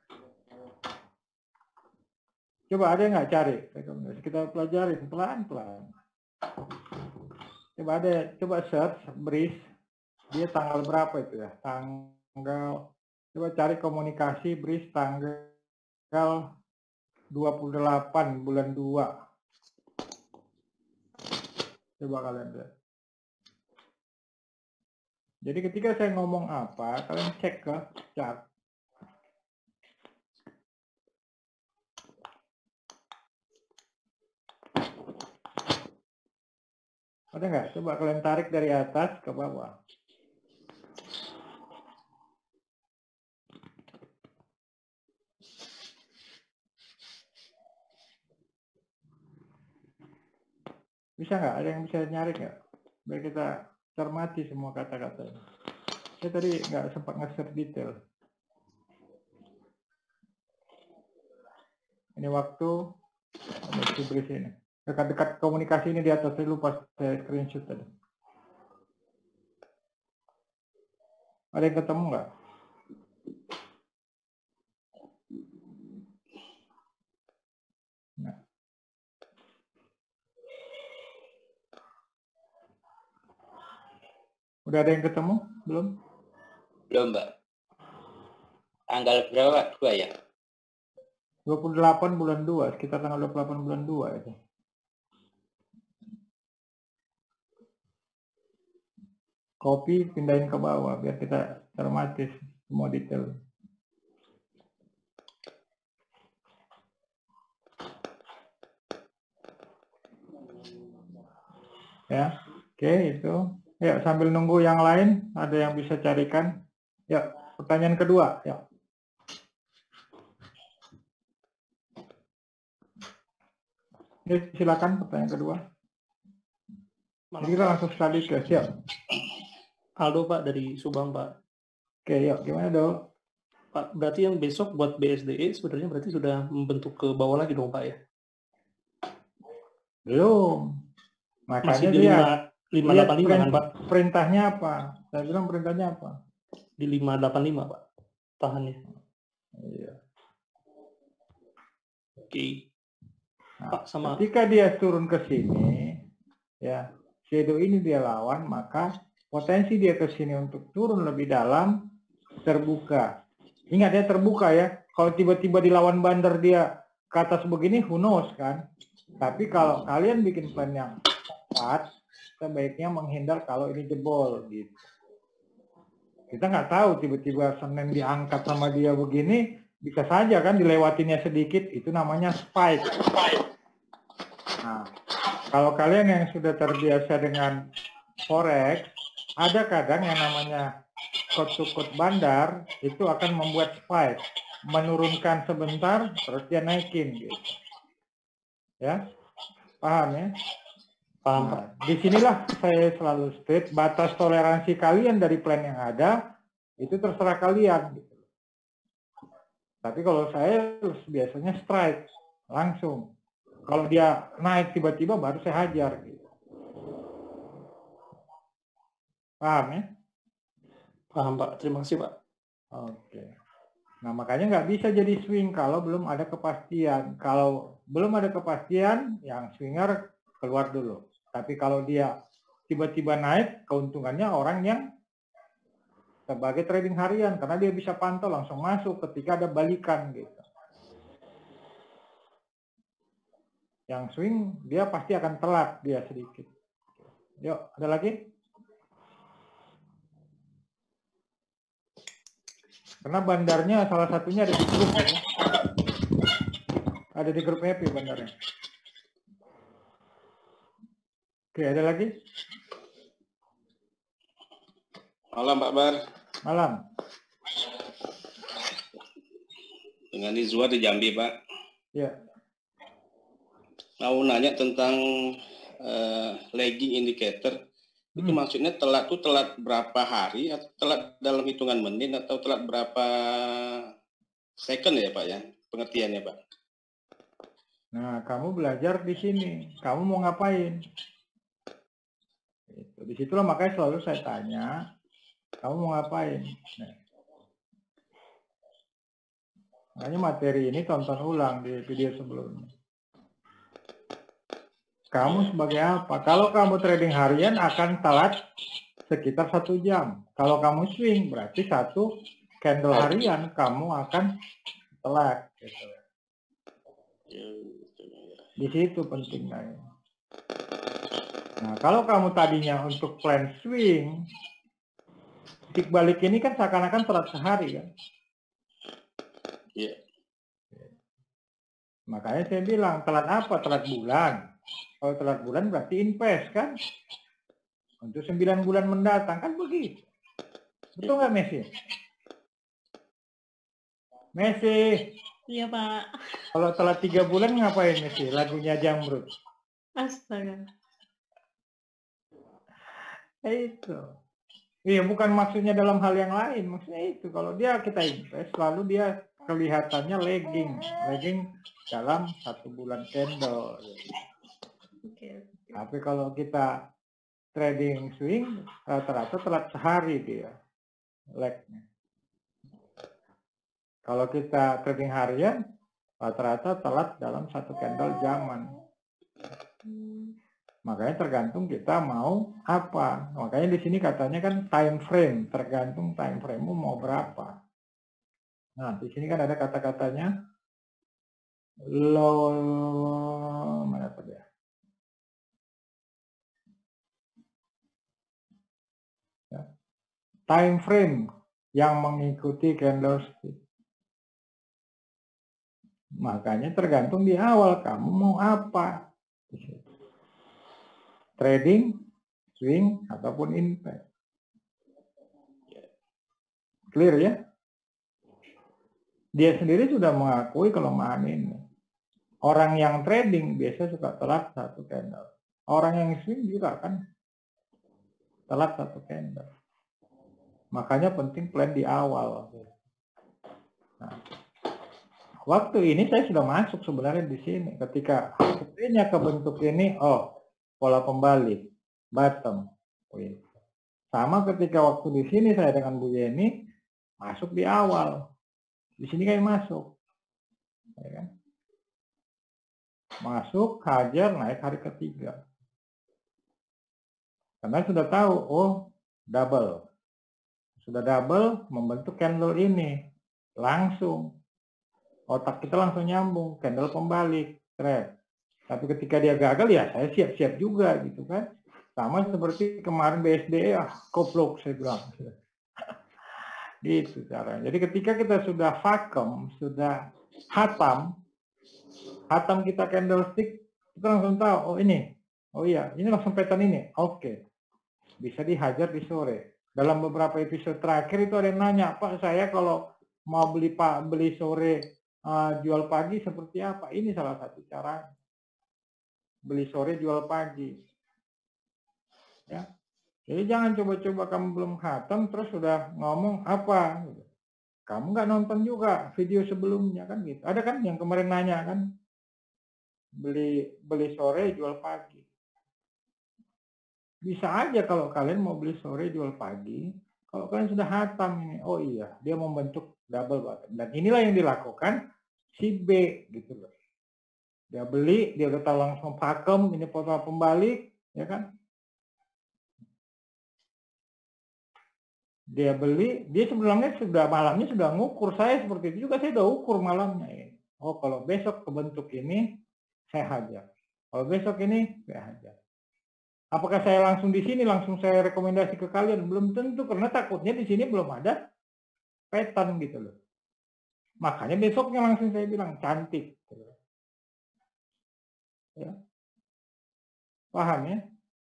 Coba ada nggak cari? Kita pelajarin pelan-pelan. Coba ada, coba search Breeze. Dia tanggal berapa itu ya? Tanggal. Coba cari komunikasi Breeze tanggal dua puluh delapan bulan dua. Coba kalian lihat. Jadi ketika saya ngomong apa, kalian cek ke chart. Ada nggak? Coba kalian tarik dari atas ke bawah. Bisa nggak? Ada yang bisa nyari nggak? Biar kita cermati semua kata-katanya. Saya tadi nggak sempat nge-share detail. Ini waktu di Breeze ini. Dekat-dekat komunikasi ini di atas, saya lupa saya screenshot tadi. Ada yang ketemu nggak? Nah. Udah ada yang ketemu? Belum? Belum, Mbak. Tanggal berapa, Pak? Dua ya? dua puluh delapan bulan dua, sekitar tanggal dua puluh delapan bulan dua itu. Copy, pindahin ke bawah biar kita cermati semua detail. Ya, oke itu. Ya, sambil nunggu yang lain, ada yang bisa carikan. Ya, pertanyaan kedua. Ya. Ya, silakan pertanyaan kedua. Jadi kita langsung study ke siap. Aldo Pak dari Subang Pak. Oke, yuk gimana dong? Pak, berarti yang besok buat B S D E sebenarnya berarti sudah membentuk ke bawah lagi dong Pak ya? Belum. Makanya Masih di dia lima delapan lima kan Pak? Perintahnya apa? Saya bilang perintahnya apa? Di lima delapan lima Pak, tahannya. Iya. Oke. Nah, Pak, sama ketika dia turun ke sini, ya shadow ini dia lawan, maka potensi dia ke sini untuk turun lebih dalam terbuka. Ingat ya, terbuka ya. Kalau tiba-tiba dilawan bandar dia ke atas begini, who knows kan. Tapi kalau kalian bikin plan yang tepat, sebaiknya menghindar kalau ini jebol gitu. Kita nggak tahu tiba-tiba Senin diangkat sama dia begini, bisa saja kan dilewatinya sedikit, itu namanya spike. Nah, kalau kalian yang sudah terbiasa dengan forex, ada kadang yang namanya quote-to-quote bandar itu akan membuat spike, menurunkan sebentar terus dia naikin gitu. Ya, paham ya? paham, Pak. Nah, disinilah saya selalu state batas toleransi kalian dari plan yang ada itu terserah kalian. Gitu. Tapi kalau saya biasanya strike langsung. Kalau dia naik tiba-tiba baru saya hajar. Gitu. Paham ya? Paham, Pak. Terima kasih, Pak. Oke. Nah makanya nggak bisa jadi swing kalau belum ada kepastian. Kalau belum ada kepastian, yang swinger keluar dulu. Tapi kalau dia tiba-tiba naik, keuntungannya orang yang sebagai trading harian. Karena dia bisa pantau langsung masuk ketika ada balikan gitu. Yang swing, dia pasti akan telat dia sedikit. Yuk, ada lagi? Karena bandarnya salah satunya ada di grup ya. Ada di grup happy bandarnya. Oke, ada lagi? Malam Pak Bar. Malam. Dengan Izwa di Jambi Pak. Ya. Mau nanya tentang uh, lagging indicator. Itu Hmm. maksudnya telat itu telat berapa hari atau telat dalam hitungan menit atau telat berapa second ya Pak ya? Pengertiannya Pak. Nah, kamu belajar di sini. Kamu mau ngapain? Gitu. Disitulah makanya selalu saya tanya, kamu mau ngapain? Nah. Makanya materi ini tonton ulang di video sebelumnya. Kamu sebagai apa? Kalau kamu trading harian akan telat sekitar satu jam. Kalau kamu swing berarti satu candle harian kamu akan telat. Gitu. Di situ pentingnya. Nah, kalau kamu tadinya untuk plan swing, titik balik ini kan seakan-akan telat sehari kan? Iya. Makanya saya bilang telat apa? Telat bulan. Kalau telat bulan berarti invest kan? Untuk sembilan bulan mendatang kan begitu. Betul nggak Messi? Messi. Iya Pak. Kalau telat tiga bulan ngapain Messi? Lagunya Jamrut. Astaga. Itu. Iya bukan maksudnya dalam hal yang lain. Maksudnya itu. Kalau dia kita invest lalu dia kelihatannya lagging. Lagging dalam satu bulan candle. Oke. Tapi kalau kita trading swing rata-rata telat sehari dia lagnya. Kalau kita trading harian rata-rata telat dalam satu candle zaman. Makanya tergantung kita mau apa. Makanya di sini katanya kan time frame, tergantung time frame-mu mau berapa. Nah, di sini kan ada kata-katanya low mana tadi ya? Time frame yang mengikuti candlestick. Makanya tergantung di awal kamu mau apa. Trading, swing, ataupun invest. Clear ya? Dia sendiri sudah mengakui kelemahan ini. Orang yang trading biasa suka telat satu candle. Orang yang swing juga kan telat satu candle. Makanya penting plan di awal. Nah, waktu ini saya sudah masuk sebenarnya di sini. Ketika sepertinya kebentuk ini, oh pola pembalik, bottom. Sama ketika waktu di sini saya dengan Bu Yeni masuk di awal. Di sini kayak masuk. Ya kan? Masuk, hajar, naik hari ketiga. Karena sudah tahu, oh double. Sudah double, membentuk candle ini. Langsung. Otak kita langsung nyambung, candle pembalik. Keren. Tapi ketika dia gagal, ya saya siap-siap juga gitu kan. Sama seperti kemarin B S D E, ah goblok saya bilang. Gitu caranya. Jadi ketika kita sudah vakum, sudah hatam, hatam kita candlestick, kita langsung tahu, oh ini, oh iya, ini langsung pattern ini, oke. Bisa dihajar di sore. Dalam beberapa episode terakhir itu ada yang nanya, Pak saya kalau mau beli pak beli sore uh, jual pagi seperti apa? Ini salah satu cara. Beli sore jual pagi. Ya. Jadi jangan coba-coba kamu belum khatam terus sudah ngomong apa. Kamu nggak nonton juga video sebelumnya kan gitu. Ada kan yang kemarin nanya kan, beli beli sore jual pagi. Bisa aja kalau kalian mau beli sore jual pagi, kalau kalian sudah hatam ini, oh iya dia membentuk double bottom. Dan inilah yang dilakukan si B gitu loh. Dia beli, dia udah tahu langsung pakem, ini pola pembalik, ya kan? Dia beli, dia sebelumnya sudah malamnya sudah ngukur, saya seperti itu juga, saya udah ukur malamnya. Oh kalau besok kebentuk ini, saya hajar. Kalau besok ini, saya hajar. Apakah saya langsung di sini, langsung saya rekomendasi ke kalian? Belum tentu, karena takutnya di sini belum ada pattern gitu loh. Makanya besoknya langsung saya bilang, cantik. Ya. Paham ya?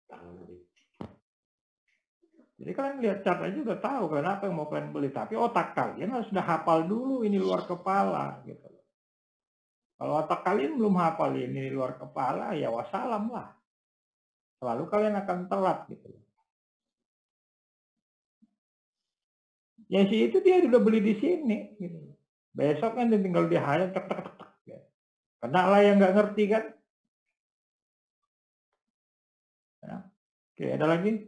Jadi kalian lihat chart aja udah tahu kalian apa yang mau kalian beli. Tapi otak kalian harus sudah hafal dulu ini luar kepala. Gitu. Kalau otak kalian belum hafal ini luar kepala, ya wassalam lah. Selalu kalian akan telat. Gitu. Ya si itu dia udah beli di sini. Gitu. Besok kan dia tinggal dia hanya tek tek tek tek. Gitu. Kena lah yang nggak ngerti kan. Ya. Oke, ada lagi?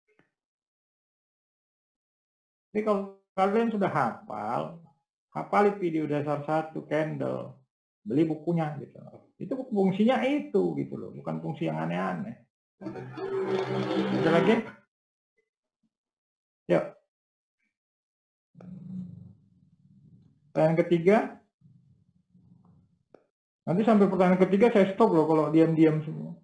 Jadi kalau kalian sudah hafal, hafal video dasar satu candle, beli bukunya gitu. Itu fungsinya itu gitu loh, bukan fungsi yang aneh-aneh. Ada lagi? Yuk. Pertanyaan ketiga. Nanti sampai pertanyaan ketiga saya stop loh kalau diam-diam semua.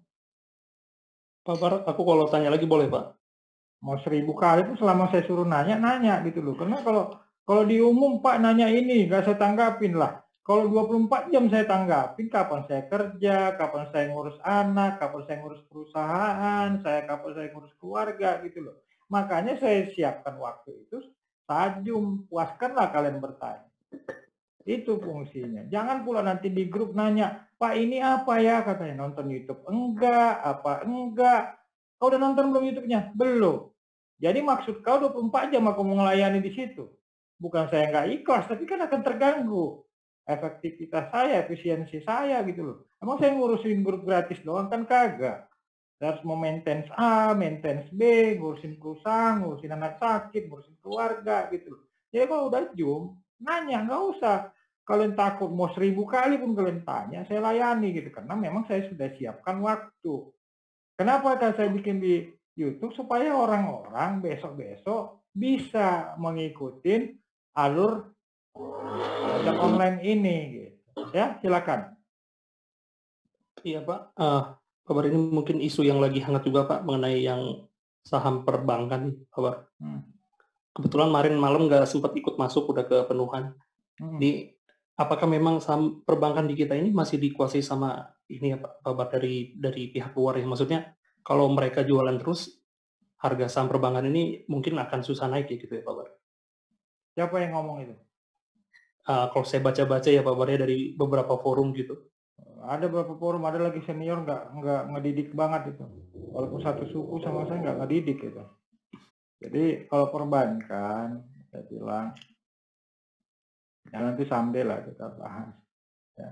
Pak Barat, aku kalau tanya lagi boleh Pak? Mau seribu kali pun selama saya suruh nanya, nanya gitu loh. Karena kalau kalau di umum Pak nanya ini, nggak saya tanggapin lah. Kalau dua puluh empat jam saya tanggapin, kapan saya kerja, kapan saya ngurus anak, kapan saya ngurus perusahaan, saya kapan saya ngurus keluarga gitu loh. Makanya saya siapkan waktu itu, tajam, puaskanlah kalian bertanya. Itu fungsinya. Jangan pula nanti di grup nanya, Pak ini apa ya katanya, nonton YouTube enggak, apa enggak. Kau udah nonton belum YouTube-nya? Belum. Jadi maksud kau dua puluh empat jam aku mau ngelayani di situ. Bukan saya nggak ikhlas, tapi kan akan terganggu efektivitas saya, efisiensi saya gitu loh. Emang saya ngurusin grup gratis doang kan kagak. Saya harus mau maintenance A, maintenance B, ngurusin perusahaan, ngurusin anak sakit, ngurusin keluarga gitu loh. Jadi kalau udah Zoom, nanya, nggak usah. Kalian takut mau seribu kali pun kalian tanya, saya layani gitu. Karena memang saya sudah siapkan waktu. Kenapa kan saya bikin di YouTube? Supaya orang-orang besok-besok bisa mengikuti alur belajar online ini. Gitu. Ya, silakan. Iya Pak, uh, kabar ini mungkin isu yang lagi hangat juga Pak mengenai yang saham perbankan nih kabar. Hmm. Kebetulan kemarin malam nggak sempat ikut masuk, udah kepenuhan. Hmm. Di apakah memang saham perbankan di kita ini masih dikuasai sama ini ya Pak, kabar dari dari pihak luar ya? Maksudnya kalau mereka jualan terus, harga saham perbankan ini mungkin akan susah naik ya gitu ya Pak Bar? Siapa yang ngomong itu? Uh, kalau saya baca-baca ya Pak Bar ya dari beberapa forum gitu. Ada beberapa forum, ada lagi senior nggak nggak ngedidik banget itu. Walaupun satu suku sama saya nggak ngedidik itu. Jadi kalau perbankan, saya bilang, ya nanti someday lah kita bahas. Ya.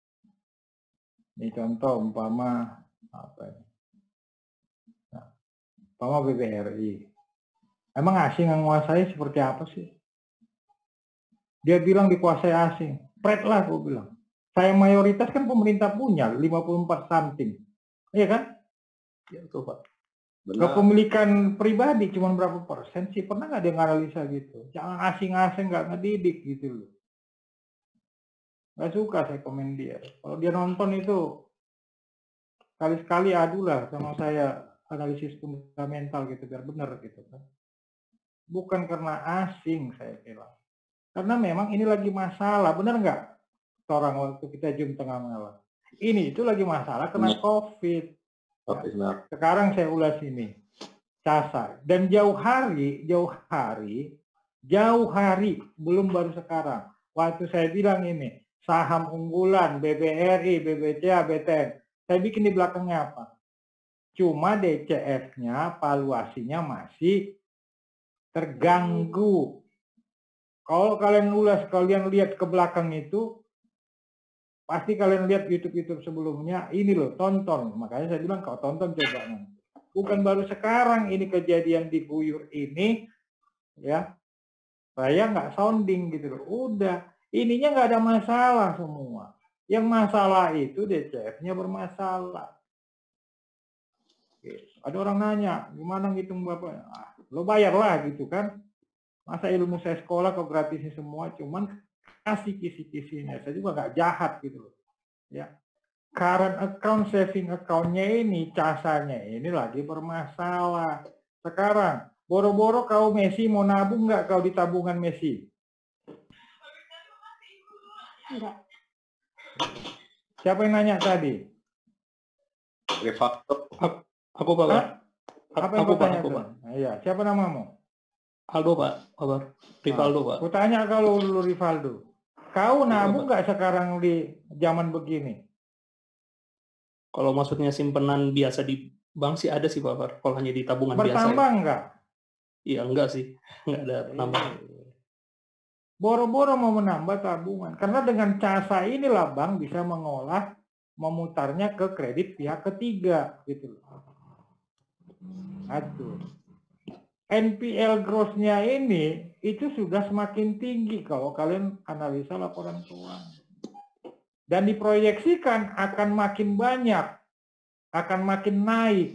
Ini contoh umpama apa ya? Nah, umpama B B R I. Emang asing yang menguasai seperti apa sih? Dia bilang dikuasai asing. Pret lah gue bilang. Saya mayoritas kan pemerintah punya lima puluh empat something. Iya kan? Ya, betul Pak. Kepemilikan pribadi cuma berapa persen sih? Pernah nggak dia nganalisa gitu? Jangan asing-asing nggak ngedidik gitu loh. Nggak suka saya komen dia. Kalau dia nonton itu kali-sekali adulah sama saya analisis fundamental gitu biar benar gitu kan. Bukan karena asing saya bilang. Karena memang ini lagi masalah, benar nggak? Orang waktu kita Zoom tengah malam. Ini itu lagi masalah kena COVID. Ya. Sekarang saya ulas ini. Casa. Dan jauh hari, jauh hari, jauh hari, belum baru sekarang. Waktu saya bilang ini, saham unggulan, B B R I, B B C A, B T N. Saya bikin di belakangnya apa? Cuma D C F-nya, valuasinya masih terganggu. Kalau kalian ulas, kalian lihat ke belakang itu, pasti kalian lihat YouTube-YouTube sebelumnya, ini loh, tonton. Makanya saya bilang, kau tonton coba nanti. Bukan baru sekarang ini kejadian di Guyur ini, ya. Saya nggak sounding gitu loh. Udah, ininya nggak ada masalah semua. Yang masalah itu D C F-nya bermasalah. Oke. Ada orang nanya, gimana ngitung Bapak? Ah, lo bayarlah gitu kan. Masa ilmu saya sekolah kok gratisin semua, cuman kasih kisi-kisinya. Saya juga nggak jahat gitu loh. Ya. Current account, saving account-nya ini, casanya ini lagi bermasalah. Sekarang, boro-boro kau Messi mau nabung nggak kau di tabungan Messi? Enggak. Siapa yang nanya tadi? Refaktor. Aku Pak. Hah? Apa yang aku, kau tanya? aku, Pak. Nah, iya, siapa namamu? Aldo Pak, kabar. Rivaldo Pak. Aku tanya kalau lu Rivaldo, kau nabung nggak sekarang di zaman begini? Kalau maksudnya simpenan biasa di bank sih ada sih Pak, kalau hanya di tabungan biasa. Bertambah ya. enggak? Iya enggak sih, enggak ada penambah. Boro-boro mau menambah tabungan, karena dengan casa inilah bank bisa mengolah, memutarnya ke kredit pihak ketiga, gitu loh. Aduh. N P L gross-nya ini itu sudah semakin tinggi kalau kalian analisa laporan keuangan. Dan diproyeksikan akan makin banyak, akan makin naik.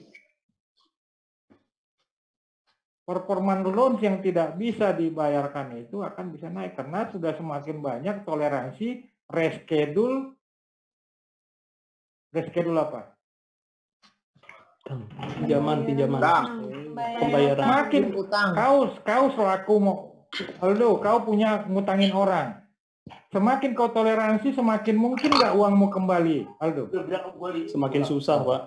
Performance loans yang tidak bisa dibayarkan itu akan bisa naik karena sudah semakin banyak toleransi reschedule. Reschedule apa? Pinjaman, pinjaman. Pembayaran. Makin kau kau selaku mau Aldo, kau punya ngutangin orang. Semakin kau toleransi, semakin mungkin nggak uangmu kembali, Aldo? Semakin susah, Pak.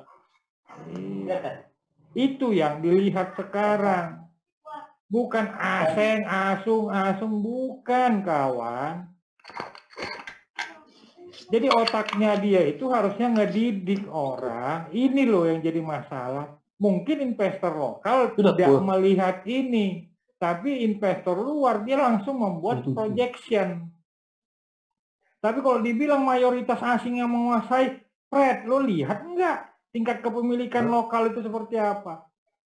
Itu yang dilihat sekarang. Bukan aseng, asung, asung, bukan kawan. Jadi otaknya dia itu harusnya ngedidik orang. Ini loh yang jadi masalah. Mungkin investor lokal Sudah, tidak Bu. melihat ini. Tapi investor luar dia langsung membuat projection. Tapi kalau dibilang mayoritas asing yang menguasai, Fred, lo lihat enggak tingkat kepemilikan lokal itu seperti apa?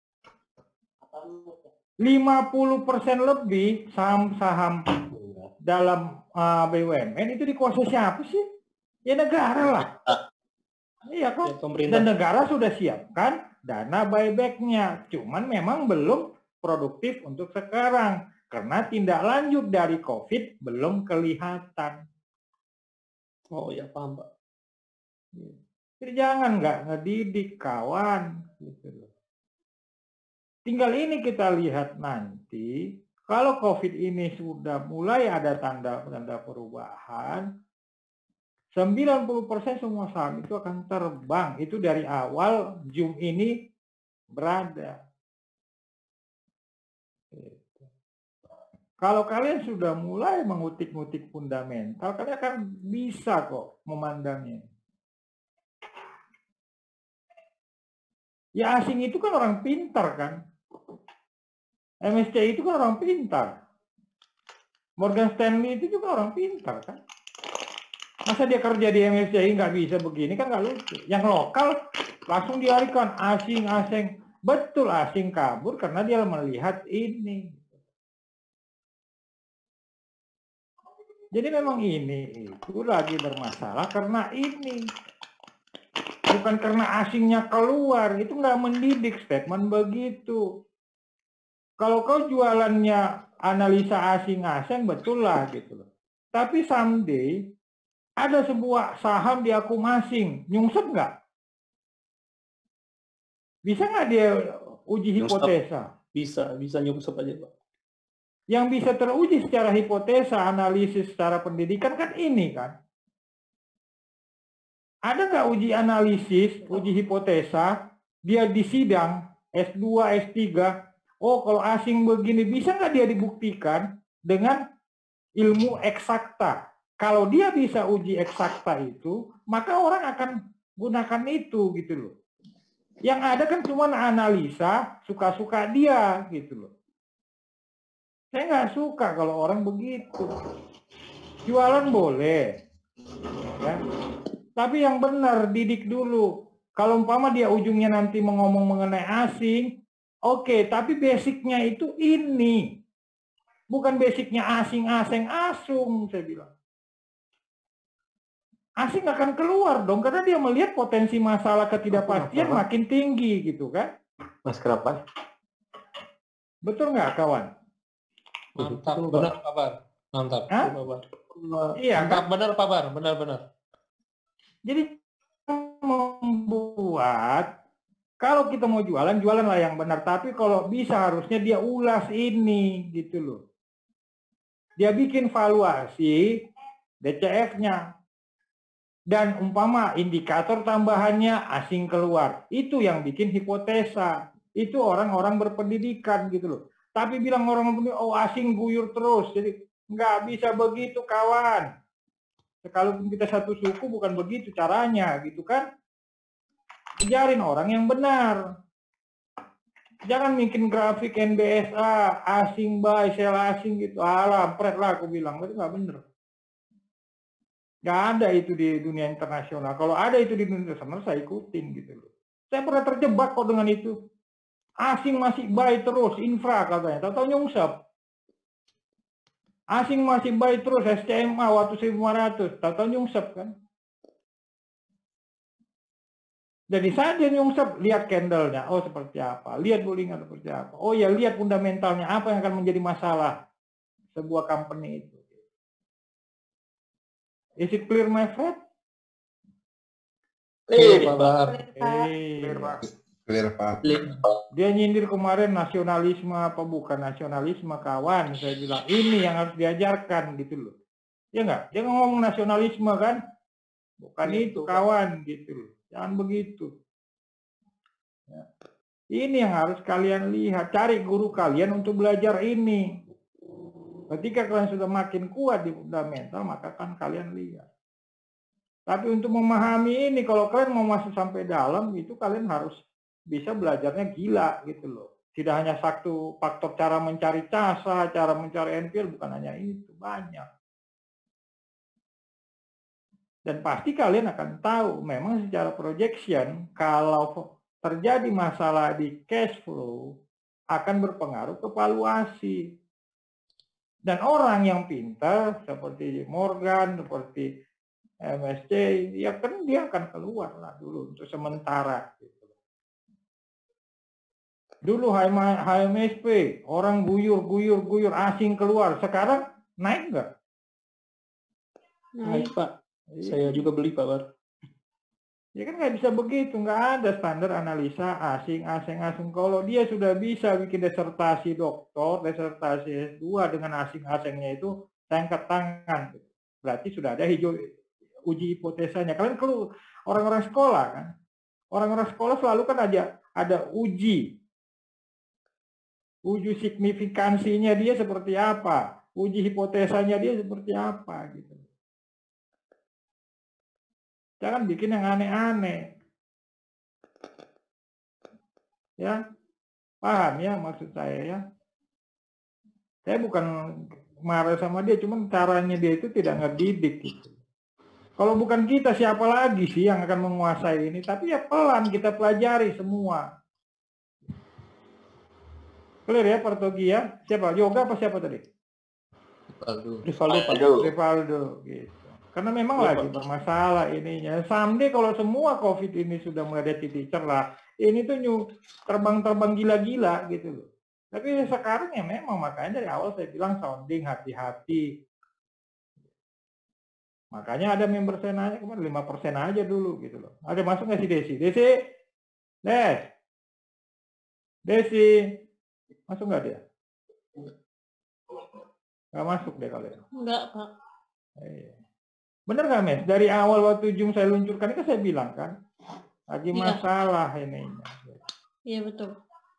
lima puluh persen lebih saham-saham dalam uh, B U M N itu dikuasai siapa sih? Ya negara lah. Iya kan? Ya, Dan negara sudah siapkan dana buyback-nya. Cuman memang belum produktif untuk sekarang. Karena tindak lanjut dari COVID belum kelihatan. Oh ya paham Pak. Jadi jangan nggak ngedidik kawan. Gitu loh. Tinggal ini kita lihat nanti. Kalau COVID ini sudah mulai ada tanda-tanda perubahan. sembilan puluh persen semua saham itu akan terbang. Itu dari awal Zoom ini berada. Kalau kalian sudah mulai mengutik-ngutik fundamental, kalian akan bisa kok memandangnya. Ya asing itu kan orang pintar kan. M S C I itu kan orang pintar. Morgan Stanley itu juga orang pintar kan. Masa dia kerja di M S C I nggak bisa begini kan nggak lucu. Yang lokal langsung dialihkan asing-asing. Betul asing kabur karena dia melihat ini. Jadi memang ini itu lagi bermasalah karena ini. Bukan karena asingnya keluar, itu nggak mendidik statement begitu. Kalau kau jualannya analisa asing-asing, betul lah gitu loh. Tapi someday ada sebuah saham di akum asing, nyungsep nggak? Bisa nggak dia uji hipotesa? Bisa, bisa nyungsep aja Pak. Yang bisa teruji secara hipotesa, analisis secara pendidikan kan ini kan. Ada nggak uji analisis, uji hipotesa, dia di sidang S dua, S tiga, oh kalau asing begini, bisa nggak dia dibuktikan dengan ilmu eksakta? Kalau dia bisa uji eksakta itu, maka orang akan gunakan itu gitu loh. Yang ada kan cuma analisa, suka-suka dia gitu loh. Saya nggak suka kalau orang begitu. Jualan boleh, ya. Tapi yang benar, didik dulu. Kalau umpama dia ujungnya nanti ngomong mengenai asing, oke, okay, tapi basicnya itu ini. Bukan basicnya asing-asing asung, saya bilang. Asing akan keluar dong, karena dia melihat potensi masalah ketidakpastian makin tinggi gitu kan. Mas Kerapan. Betul nggak kawan? Mantap, benar Pak Bar. Mantap. Hah? Iya, mantap, kan? benar Pak Bar, benar-benar. Jadi membuat, kalau kita mau jualan, jualanlah yang benar. Tapi kalau bisa harusnya dia ulas ini, gitu loh. Dia bikin valuasi D C F-nya. Dan umpama indikator tambahannya asing keluar. Itu yang bikin hipotesa. Itu orang-orang berpendidikan gitu loh. Tapi bilang orang berpendidikan, oh asing guyur terus. Jadi nggak bisa begitu kawan. Sekalipun kita satu suku bukan begitu caranya gitu kan. Ajarin orang yang benar. Jangan bikin grafik N B S A, asing buy, sell asing gitu. Alah, pret lah aku bilang, itu nggak bener. Nggak ada itu di dunia internasional. Kalau ada itu di dunia internasional, saya ikutin gitu loh. Saya pernah terjebak kok dengan itu. Asing masih buy terus, infra katanya. Tahu-tahu nyungsep. Asing masih buy terus, S C M A waktu seribu lima ratus. Tahu-tahu nyungsep kan. Jadi saat dia nyungsep, lihat candle-nya. Oh seperti apa. Lihat Bollinger seperti apa. Oh ya lihat fundamentalnya. Apa yang akan menjadi masalah sebuah company itu. Is it clear my friend? Clear Pak Bar. Clear Pak. Clear Pak. Dia nyindir kemarin nasionalisme apa bukan nasionalisme kawan. Saya bilang ini yang harus diajarkan gitu loh. Ya enggak? Dia ngomong nasionalisme kan? Bukan ya, itu kawan gitu loh. Jangan begitu. Ya. Ini yang harus kalian lihat. Cari guru kalian untuk belajar ini. Ketika kalian sudah makin kuat di fundamental, maka kan kalian lihat. Tapi untuk memahami ini, kalau kalian mau masuk sampai dalam, itu kalian harus bisa belajarnya gila gitu loh. Tidak hanya satu faktor cara mencari casa, cara mencari N P L, bukan hanya itu, banyak. Dan pasti kalian akan tahu, memang secara projection, kalau terjadi masalah di cash flow, akan berpengaruh ke valuasi. Dan orang yang pintar, seperti Morgan, seperti M S C, ya kan dia akan keluar lah dulu untuk sementara. Gitu. Dulu H M S P, orang guyur, guyur, guyur, asing keluar. Sekarang naik nggak? Naik Pak. Saya juga beli Pak Bar. Ya kan nggak bisa begitu, nggak ada standar analisa asing, asing, asing. Kalau dia sudah bisa bikin disertasi doktor, disertasi S dua dengan asing-asingnya itu, saya angkat tangan. Berarti sudah ada hijau uji hipotesanya. Kalian kalau orang-orang sekolah kan, orang-orang sekolah selalu kan ada ada uji, uji signifikansinya dia seperti apa, uji hipotesanya dia seperti apa gitu. Jangan bikin yang aneh-aneh. Ya, paham ya maksud saya ya. Saya bukan marah sama dia, cuman caranya dia itu tidak ngedidik gitu. Kalau bukan kita, siapa lagi sih yang akan menguasai ini? Tapi ya pelan kita pelajari semua. Clear ya Partogi ya? Siapa? Yoga apa siapa tadi? Rivaldo. Rivaldo, Pak. Rivaldo gitu. Karena memang lagi bermasalah ininya. Someday kalau semua COVID ini sudah mulai ada titik cerah, ini tuh new terbang-terbang gila-gila gitu loh. Tapi sekarang ya memang makanya dari awal saya bilang sounding hati-hati. Makanya ada member saya nanya kemarin lima persen aja dulu gitu loh. Ada masuk nggak si Desi? Desi? Des? Desi? Masuk nggak dia? Nggak masuk deh kalau ya. Enggak, Pak. Iya. Bener nggak, Mes? Dari awal waktu Zoom saya luncurkan itu saya bilang kan, lagi Iya. masalah ini. Iya, betul.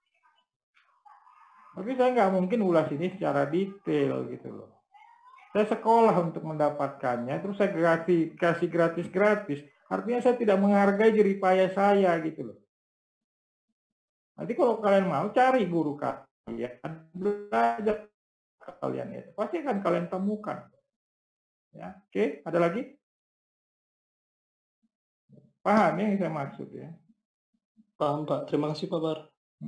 Tapi saya nggak mungkin ulas ini secara detail gitu loh. Saya sekolah untuk mendapatkannya, terus saya gratis, kasih gratis-gratis. Artinya saya tidak menghargai jerih payah saya gitu loh. Nanti kalau kalian mau cari guru kalian, belajar kalian itu, pasti akan kalian temukan. Ya, oke, ada lagi? Paham ya yang saya maksud ya? Paham, Pak. Terima kasih, Pak Bar.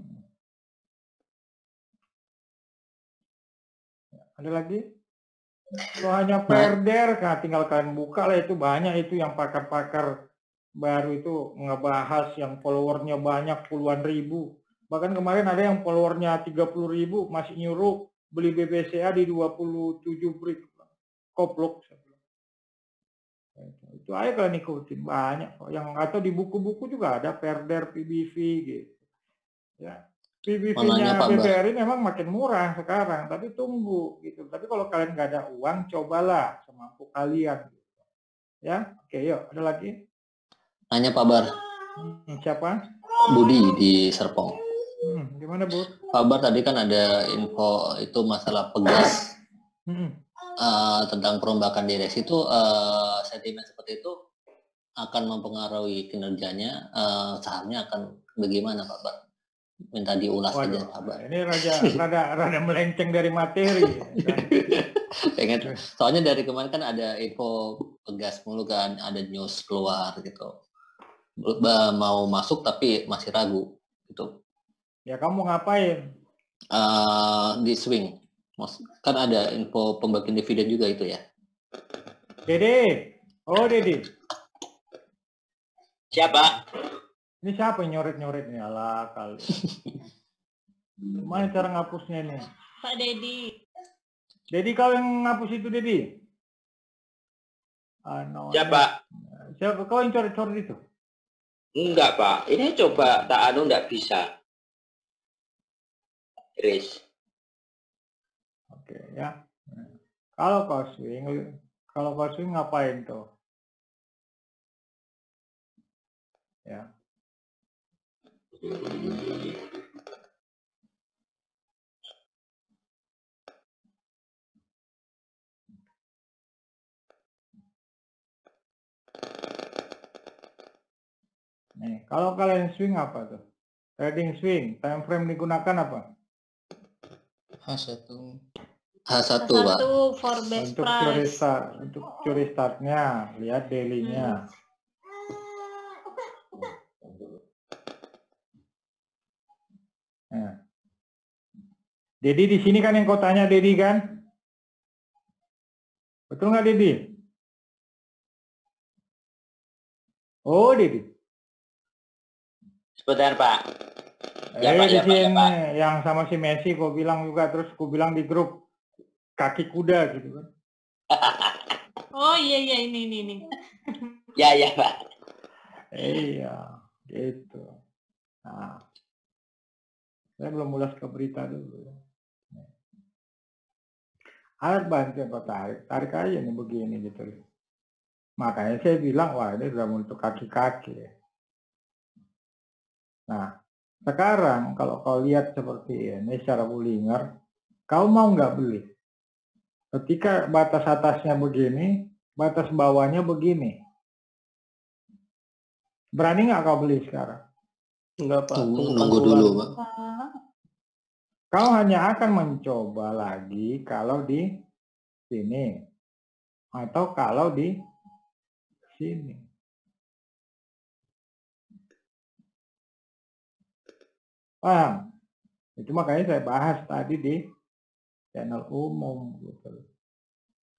Ada lagi? Kalau hanya perder, kan tinggal kalian buka lah, itu banyak itu yang pakar-pakar baru itu ngebahas yang followernya banyak puluhan ribu. Bahkan kemarin ada yang followernya tiga puluh ribu masih nyuruh beli B B C A di dua puluh tujuh brick. Koplok. Itu aja kalian ikutin banyak kok. Yang atau di buku-buku juga ada perder P B V gitu. Ya. P B V-nya B B R I memang makin murah sekarang, tapi tunggu gitu. Tapi kalau kalian nggak ada uang, cobalah semampu kalian. Gitu. Ya, oke, yuk ada lagi. Nanya Pak Bar. Hmm, siapa? Budi di Serpong. Hmm, gimana Bu? Pak Bar tadi kan ada info itu masalah Pegas. Hmm. Uh, tentang perombakan direksi itu uh, sentimen seperti itu akan mempengaruhi kinerjanya, uh, sahamnya akan bagaimana Pak Bar? Minta diulas Waduh, aja Pak Bar. Ini raja rada rada melenceng dari materi. Pengen, soalnya dari kemarin kan ada info Pegas mulu kan, ada news keluar gitu. Mau masuk tapi masih ragu gitu. Ya kamu ngapain? Uh, di swing. Kan ada info pembagian dividen juga itu ya. Dede. Oh, Dede. Siapa? Ini siapa yang nyoret-nyoret nih? Alah kali. Gimana cara ngapusnya nih? Pak Dedi. Dedi kau yang ngapus itu, Dedi? Ah, no, siapa? Siapa kau yang coret-coret itu? Enggak, Pak. Ini coba tak anu enggak bisa. Riz. Oke ya. Kalau kau swing, kalau kau swing ngapain tuh? Ya. Nih, kalau kalian swing apa tuh? Trading swing, time frame digunakan apa? H satu. H satu, Pak. For best untuk price. curi start, untuk curi startnya, lihat daily-nya. Hmm. Nah. Dedi di sini kan yang kau tanya, Dedi kan? Betul nggak, Dedi? Oh, Dedi. Sebentar, Pak. Ya, eh, Pak, di ya, sini Pak, ya, yang sama si Messi kau bilang juga, terus kau bilang di grup kaki kuda gitu kan. Oh iya iya ini ini ini. Ya ya Pak. Iya, gitu. Nah, saya belum ulas ke berita dulu. Alat bantu apa tarik, tarik aja nih begini gitu. Makanya saya bilang wah ini sudah untuk kaki-kaki. Nah, sekarang kalau kau lihat seperti ini secara Bollinger, kau mau nggak beli? Ketika batas atasnya begini, batas bawahnya begini. Berani nggak kau beli sekarang? Enggak, Pak. Tunggu, nunggu dulu, Pak. Kau hanya akan mencoba lagi kalau di sini. Atau kalau di sini. Paham? Itu makanya saya bahas tadi di channel umum gitu.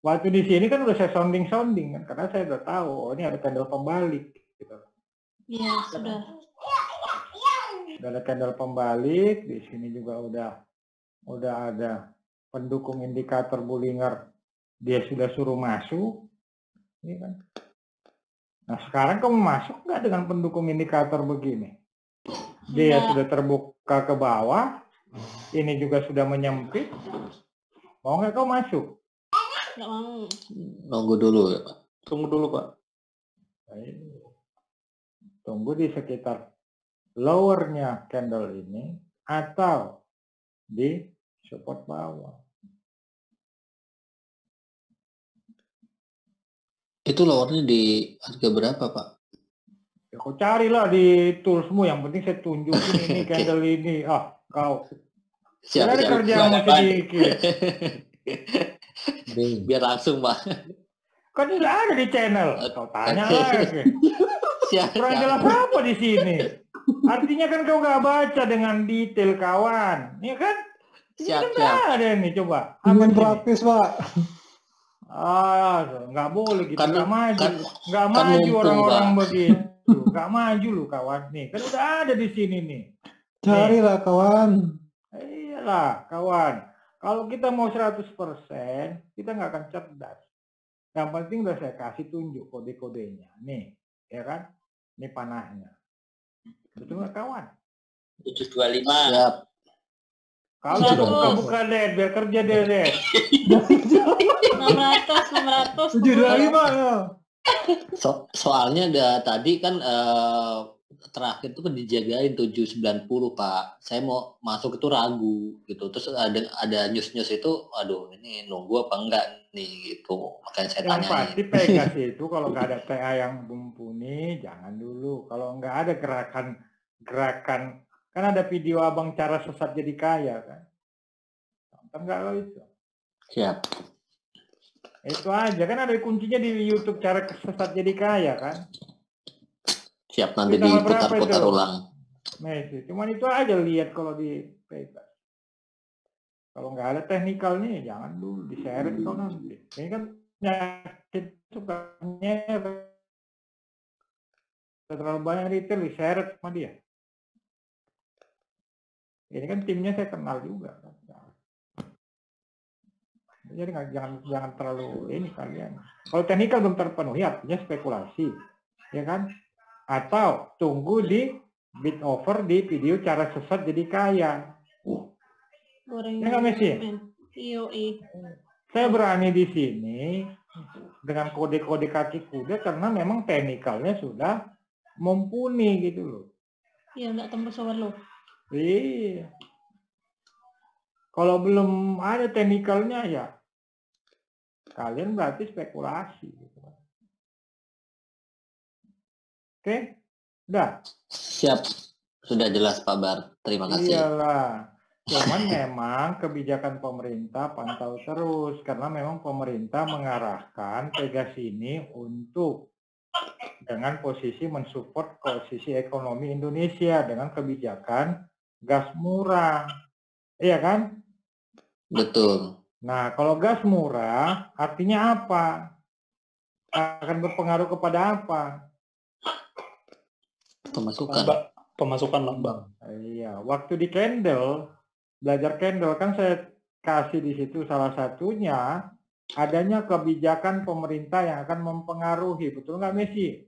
Waktu di sini kan udah saya sounding-sounding kan, karena saya udah tahu, oh ini ada candle pembalik. Gitu. Iya, sudah. Udah ada candle pembalik, di sini juga udah udah ada pendukung indikator Bollinger, dia sudah suruh masuk. Ini kan. Nah sekarang kamu masuk nggak dengan pendukung indikator begini? Dia ya. Sudah terbuka ke bawah, ini juga sudah menyempit. Mau nggak kau masuk? Nggak mau. Nunggu dulu ya Pak. Tunggu dulu Pak. Tunggu di sekitar lowernya candle ini atau di support bawah. Itu lowernya di harga berapa Pak? Ya, kau carilah di toolsmu, yang penting saya tunjukin ini candle ini. Ah, kau. Siap, ada siap. kerjamu sedikit. Biar langsung Pak. Kan tidak ada di channel. Kau tanya lagi. Siap, kurang siap. jelas apa di sini? Artinya kan kau nggak baca dengan detail kawan, ya kan? Ini Siap, kan siap. nggak ada nih, coba. Ingin praktis Pak. Ah, nggak boleh gitu, Kan- nggak maju, kan- nggak kan maju mumpung, orang-orang Pak. begitu, nggak maju lu kawan nih, kan udah ada di sini nih. Carilah kawan. Iyalah kawan, kalau kita mau seratus persen, kita nggak akan cerdas. Yang penting udah saya kasih tunjuk kode-kodenya, nih, ya kan? Ini panahnya, betul nggak kawan? tujuh dua lima. Siap. Kalau Satu. buka-buka deh, biar kerja deh deh. enam ratus, enam ratus. tujuh dua lima ya. So, soalnya ada tadi kan eh, terakhir itu kan dijagain tujuh sembilan puluh Pak. Saya mau masuk itu ragu gitu. Terus ada ada news-news itu, aduh ini nunggu apa enggak nih gitu. Makanya saya Yang tanya. pasti Pegas itu kalau nggak ada T A yang mumpuni, jangan dulu. Kalau nggak ada gerakan-gerakan, kan ada video abang cara sesat jadi kaya kan? Nonton nggak lo itu? Siap. Itu aja kan ada kuncinya di YouTube cara sesat jadi kaya kan? Siap, nanti Itu tanggal diputar-putar berapa itu? ulang. Messi. Cuman itu aja lihat kalau di Pegas. Kalau nggak ada teknikalnya, jangan dulu diseret kau nanti. Ini kan penyakit sukanya terlalu banyak retail diseret sama dia. Ini kan timnya saya kenal juga. Jadi nggak- jangan jangan terlalu ini kalian. Kalau teknikal belum terpenuhi artinya spekulasi, ya kan? Atau tunggu di bid over di video cara sesat jadi kaya. Goreng. Ya nggak, Messi? Iyo, i. Saya berani di sini dengan kode-kode kaki kuda karena memang teknikalnya sudah mumpuni gitu loh. Iya, nggak tembus overload. Iya. Kalau belum ada teknikalnya ya kalian berarti spekulasi. Gitu. Oke, udah. Siap. Sudah jelas Pak Bar. Terima kasih. Iyalah. Cuman memang kebijakan pemerintah pantau terus karena memang pemerintah mengarahkan Pegas ini untuk dengan posisi mensupport posisi ekonomi Indonesia dengan kebijakan gas murah. Iya kan? Betul. Nah, kalau gas murah artinya apa? Akan berpengaruh kepada apa? Pemasukan. Mbak, pemasukan lah Bang. Iya, waktu di candle, belajar candle kan saya kasih di situ salah satunya adanya kebijakan pemerintah yang akan mempengaruhi, betul nggak Messi?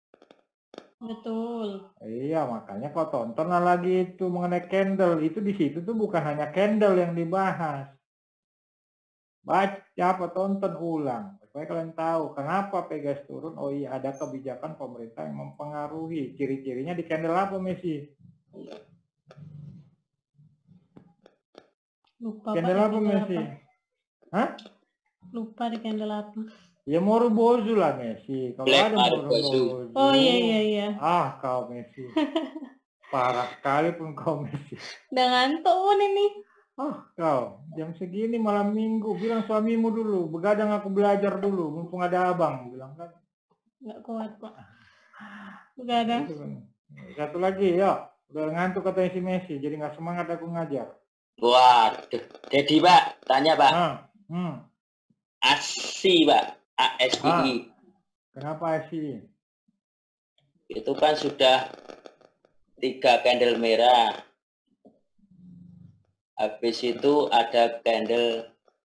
Betul. Iya, makanya kau tontonlah lagi itu mengenai candle, itu di situ tuh bukan hanya candle yang dibahas. Baca apa tonton ulang supaya kalian tahu kenapa Pegas turun. Oh iya, ada kebijakan pemerintah yang mempengaruhi. Ciri-cirinya di candle apa Messi? Lupa Candle Pak, apa di Messi? apa. Hah? Lupa di candle apa. Ya Morobozu lah Messi. Kalau Black ada Morobozu. Morobozu. Oh iya iya iya. Ah kau Messi. Parah sekali pun kau Messi. Udah ngantuk pun ini. Ah kau jam segini malam minggu bilang suamimu dulu. Begadang aku belajar dulu. Mumpung ada abang bilang kan. Nggak kuat Pak. Begadang. Gitu kan. Satu lagi ya. Udah ngantuk katanya si Messi. Jadi nggak semangat aku ngajar. Waduh, jadi Pak, tanya Pak. Nah, hmm. A S I, Pak. A S I. Ah, kenapa A S I? Itu kan sudah tiga candle merah. Habis itu ada candle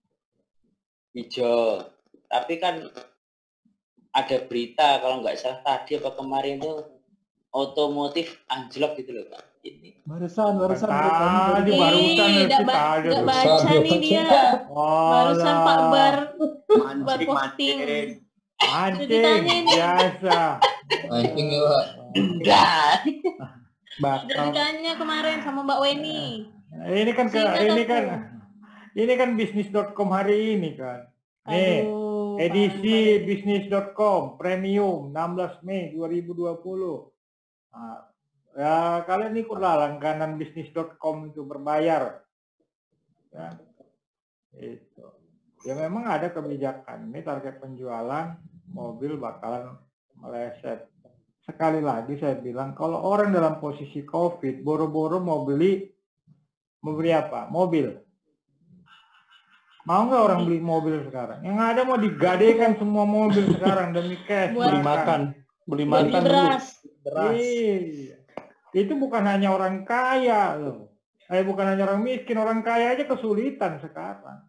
hijau. Tapi kan ada berita kalau nggak salah tadi apa kemarin itu otomotif anjlok gitu loh, Pak. Ini. Barusan, barusan. Tadi barusan Tidak kita ba ada. nggak baca nih dia. Barusan Pak Bar Bar posting. Mancing biasa. Mancing ya, Pak. Enggak. Sudah ditanya kemarin sama Mbak Weni. Ini kan ke, ini kan ini kan bisnis dot com hari ini kan. Nih, Aduh, edisi bisnis dot com premium enam belas Mei dua ribu dua puluh. Nah, ya kalian ikutlah langganan bisnis dot com itu berbayar. Ya. Itu. Ya memang ada kebijakan. Ini target penjualan mobil bakalan meleset. Sekali lagi saya bilang kalau orang dalam posisi Covid boro-boro mau beli mau beli apa? Mobil. Mau nggak orang beli mobil sekarang? Yang ada mau digadekan semua mobil sekarang demi cash. Beli makan, beli makan dulu. Beras. Beras. Iya. Itu bukan hanya orang kaya loh. Eh bukan hanya orang miskin, orang kaya aja kesulitan sekarang.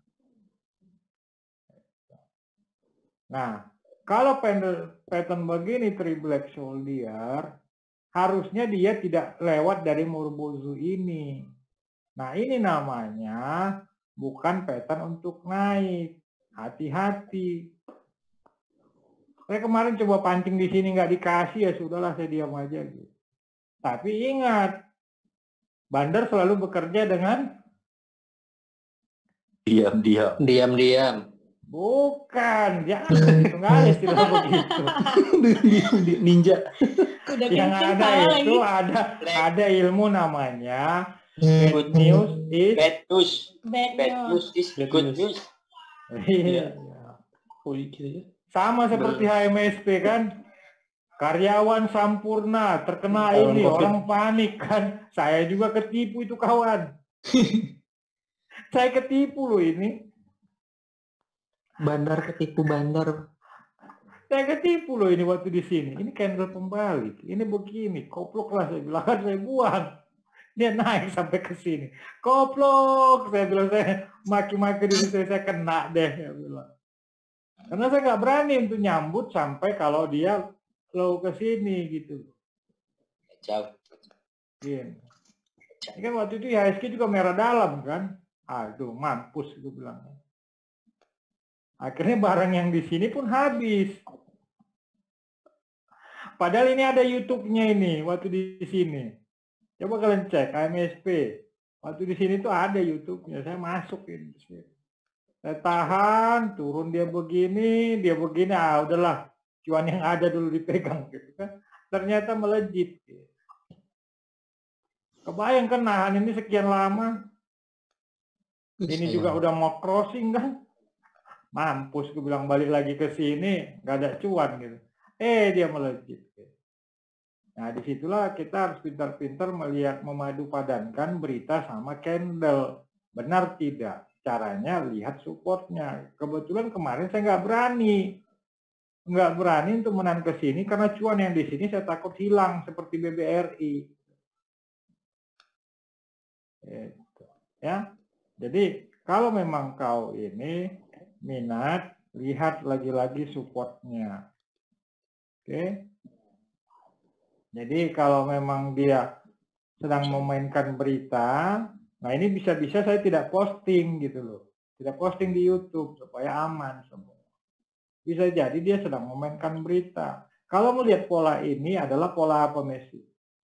Nah, kalau pattern begini three black soldier, harusnya dia tidak lewat dari Morbozu ini. Nah, ini namanya bukan pattern untuk naik. Hati-hati. Saya kemarin coba pancing di sini nggak dikasih, ya sudahlah saya diam aja gitu. Tapi ingat, bandar selalu bekerja dengan diam-diam. Diam-diam. bukan, jangan begitu, nggak ada istilah begitu. Ninja. Udah Yang kenceng ada salah itu lagi. ada ada ilmu namanya good news is Bad news. Bad Bad news. news is Bad good news. news. Iya. Oh, gitu ya. Sama seperti H M S P kan, karyawan sampurna terkena Karyawan ini, COVID. orang panik kan. Saya juga ketipu itu kawan. Saya ketipu loh ini. Bandar ketipu bandar. Saya ketipu loh ini waktu di sini. Ini candle pembalik. Ini begini, koplok lah saya bilang, kan saya buang. Dia naik sampai ke sini. Koplok, saya bilang, saya maki-maki diri saya, saya kena deh, saya bilang. Karena saya nggak berani untuk nyambut sampai kalau dia flow ke sini gitu. Jauh. Gini. Ini kan waktu itu I H S G juga merah dalam kan. Aduh, mampus gue bilang. Akhirnya barang yang di sini pun habis. Padahal ini ada YouTube-nya ini waktu di sini. Coba kalian cek H M S P. Waktu di sini tuh ada YouTube-nya. Saya masuk ini. Saya tahan, turun dia begini, dia begini. Ah udahlah, cuan yang ada dulu dipegang gitu kan. Ternyata melejit. Kebayang kan nahan ini sekian lama. Ini juga udah mau crossing kan. Mampus, gue bilang balik lagi ke sini, nggak ada cuan gitu. Eh dia melejit. Nah disitulah kita harus pintar-pintar melihat, memadu padankan berita sama candle. Benar tidak? Caranya lihat supportnya. Kebetulan kemarin saya nggak berani, nggak berani untuk menahan ke sini karena cuan yang di sini saya takut hilang seperti B B R I. Gitu. Ya, jadi kalau memang kau ini minat, lihat lagi-lagi supportnya. Oke. Jadi kalau memang dia sedang memainkan berita, nah ini bisa-bisa saya tidak posting gitu loh. Tidak posting di YouTube supaya aman semua. Bisa jadi dia sedang memainkan berita. Kalau melihat pola ini adalah pola apa, Messi?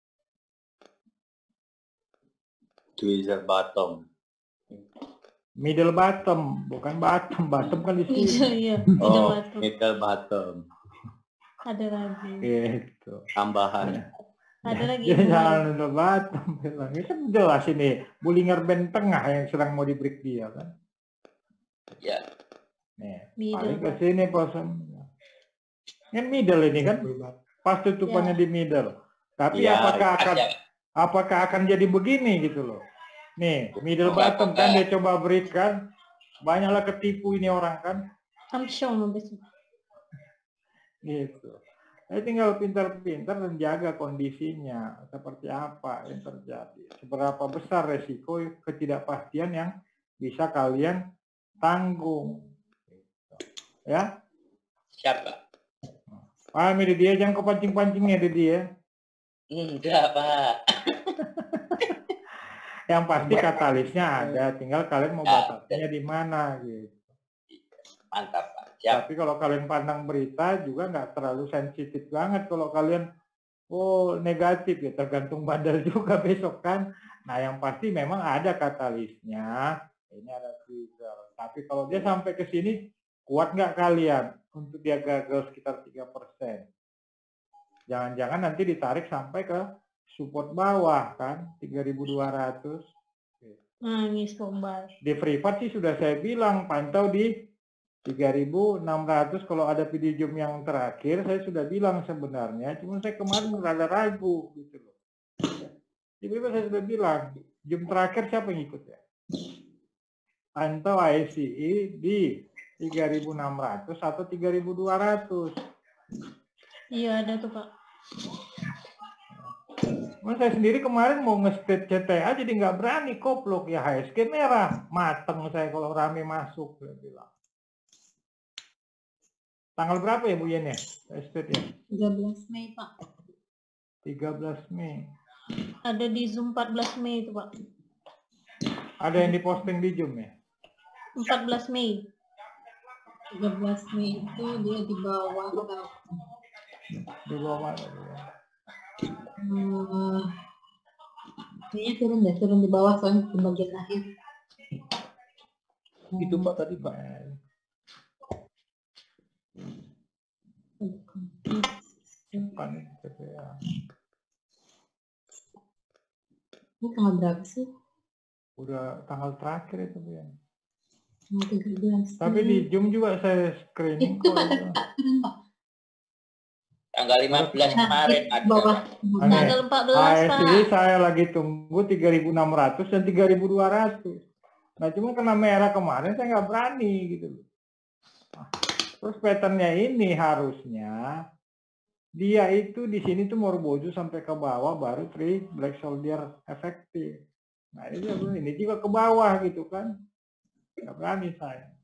Tweezer bottom. Middle bottom, bukan bottom. Bottom kan di sini. Iya, iya. Oh, Batu. middle bottom. Ada lagi. Gitu. Tambahan. Ada lagi. Dia jangan middle bottom. Bilang. Ini kan jelas ini. Bullinger band tengah yang sedang mau di break dia kan. Ya. Nih, Middle paling ke sini posisinya. Ini middle ini kan. Pas tutupannya Ya. di middle. Tapi Ya, apakah pas akan ya. apakah akan jadi begini gitu loh. Nih, middle bottom kan dia coba break kan. Banyaklah ketipu ini orang kan. Samsung habis. Gitu. Saya tinggal pintar-pintar dan jaga kondisinya seperti apa yang terjadi. Seberapa besar resiko ketidakpastian yang bisa kalian tanggung. Ya. Siapa? Paham ini dia, jangan kepancing-pancingnya di dia. Enggak, Pak. Yang pasti katalisnya ada, tinggal kalian mau batasnya di mana gitu. Mantap, Pak. Siap. Tapi kalau kalian pandang berita juga nggak terlalu sensitif banget kalau kalian oh negatif ya, tergantung bandel juga besok kan. Nah yang pasti memang ada katalisnya, ini ada trigger. Tapi kalau dia sampai ke sini, kuat nggak kalian untuk dia gagal sekitar tiga persen? Jangan-jangan nanti ditarik sampai ke support bawah kan, tiga ribu dua ratus. Nah, ini sobat. Di privat sih sudah saya bilang pantau di tiga ribu enam ratus. Kalau ada video Zoom yang terakhir saya sudah bilang sebenarnya, cuma saya kemarin rada ragu gitu loh. Di privat saya sudah bilang, Zoom terakhir siapa yang ikut ya? Pantau I C I di tiga ribu enam ratus atau tiga ribu dua ratus. Iya ada tuh Pak. Mas saya sendiri kemarin mau nge-state C T A jadi nggak berani, koplok ya, H S G merah, mateng saya kalau rame masuk, saya bilang. Tanggal berapa ya Bu Yen ya? State ya? tiga belas Mei Pak. tiga belas Mei. Ada di Zoom empat belas Mei itu Pak. Ada yang diposting di Zoom ya? empat belas Mei. tiga belas Mei itu dia di bawah. Di bawah mana? Hmm, kayaknya turun deh, turun di bawah soalnya di bagian akhir. Itu Pak tadi Pak. Simpan C T A. Ini tanggal berapa sih? Udah tanggal terakhir itu Bu Yen. tiga belas. Tapi di Zoom juga saya screening. Itu Pak, tadi Pak, turun Pak. Tanggal lima belas kemarin ada. Bawah. Tanggal empat belas Pak. Jadi saya lagi tunggu tiga ribu enam ratus dan tiga ribu dua ratus. Nah cuma kena merah kemarin saya nggak berani gitu. Nah, terus patternnya ini harusnya dia itu di sini tuh Morbozu sampai ke bawah baru three black soldier efektif. Nah ini juga, ini juga ke bawah gitu kan. Nggak berani saya.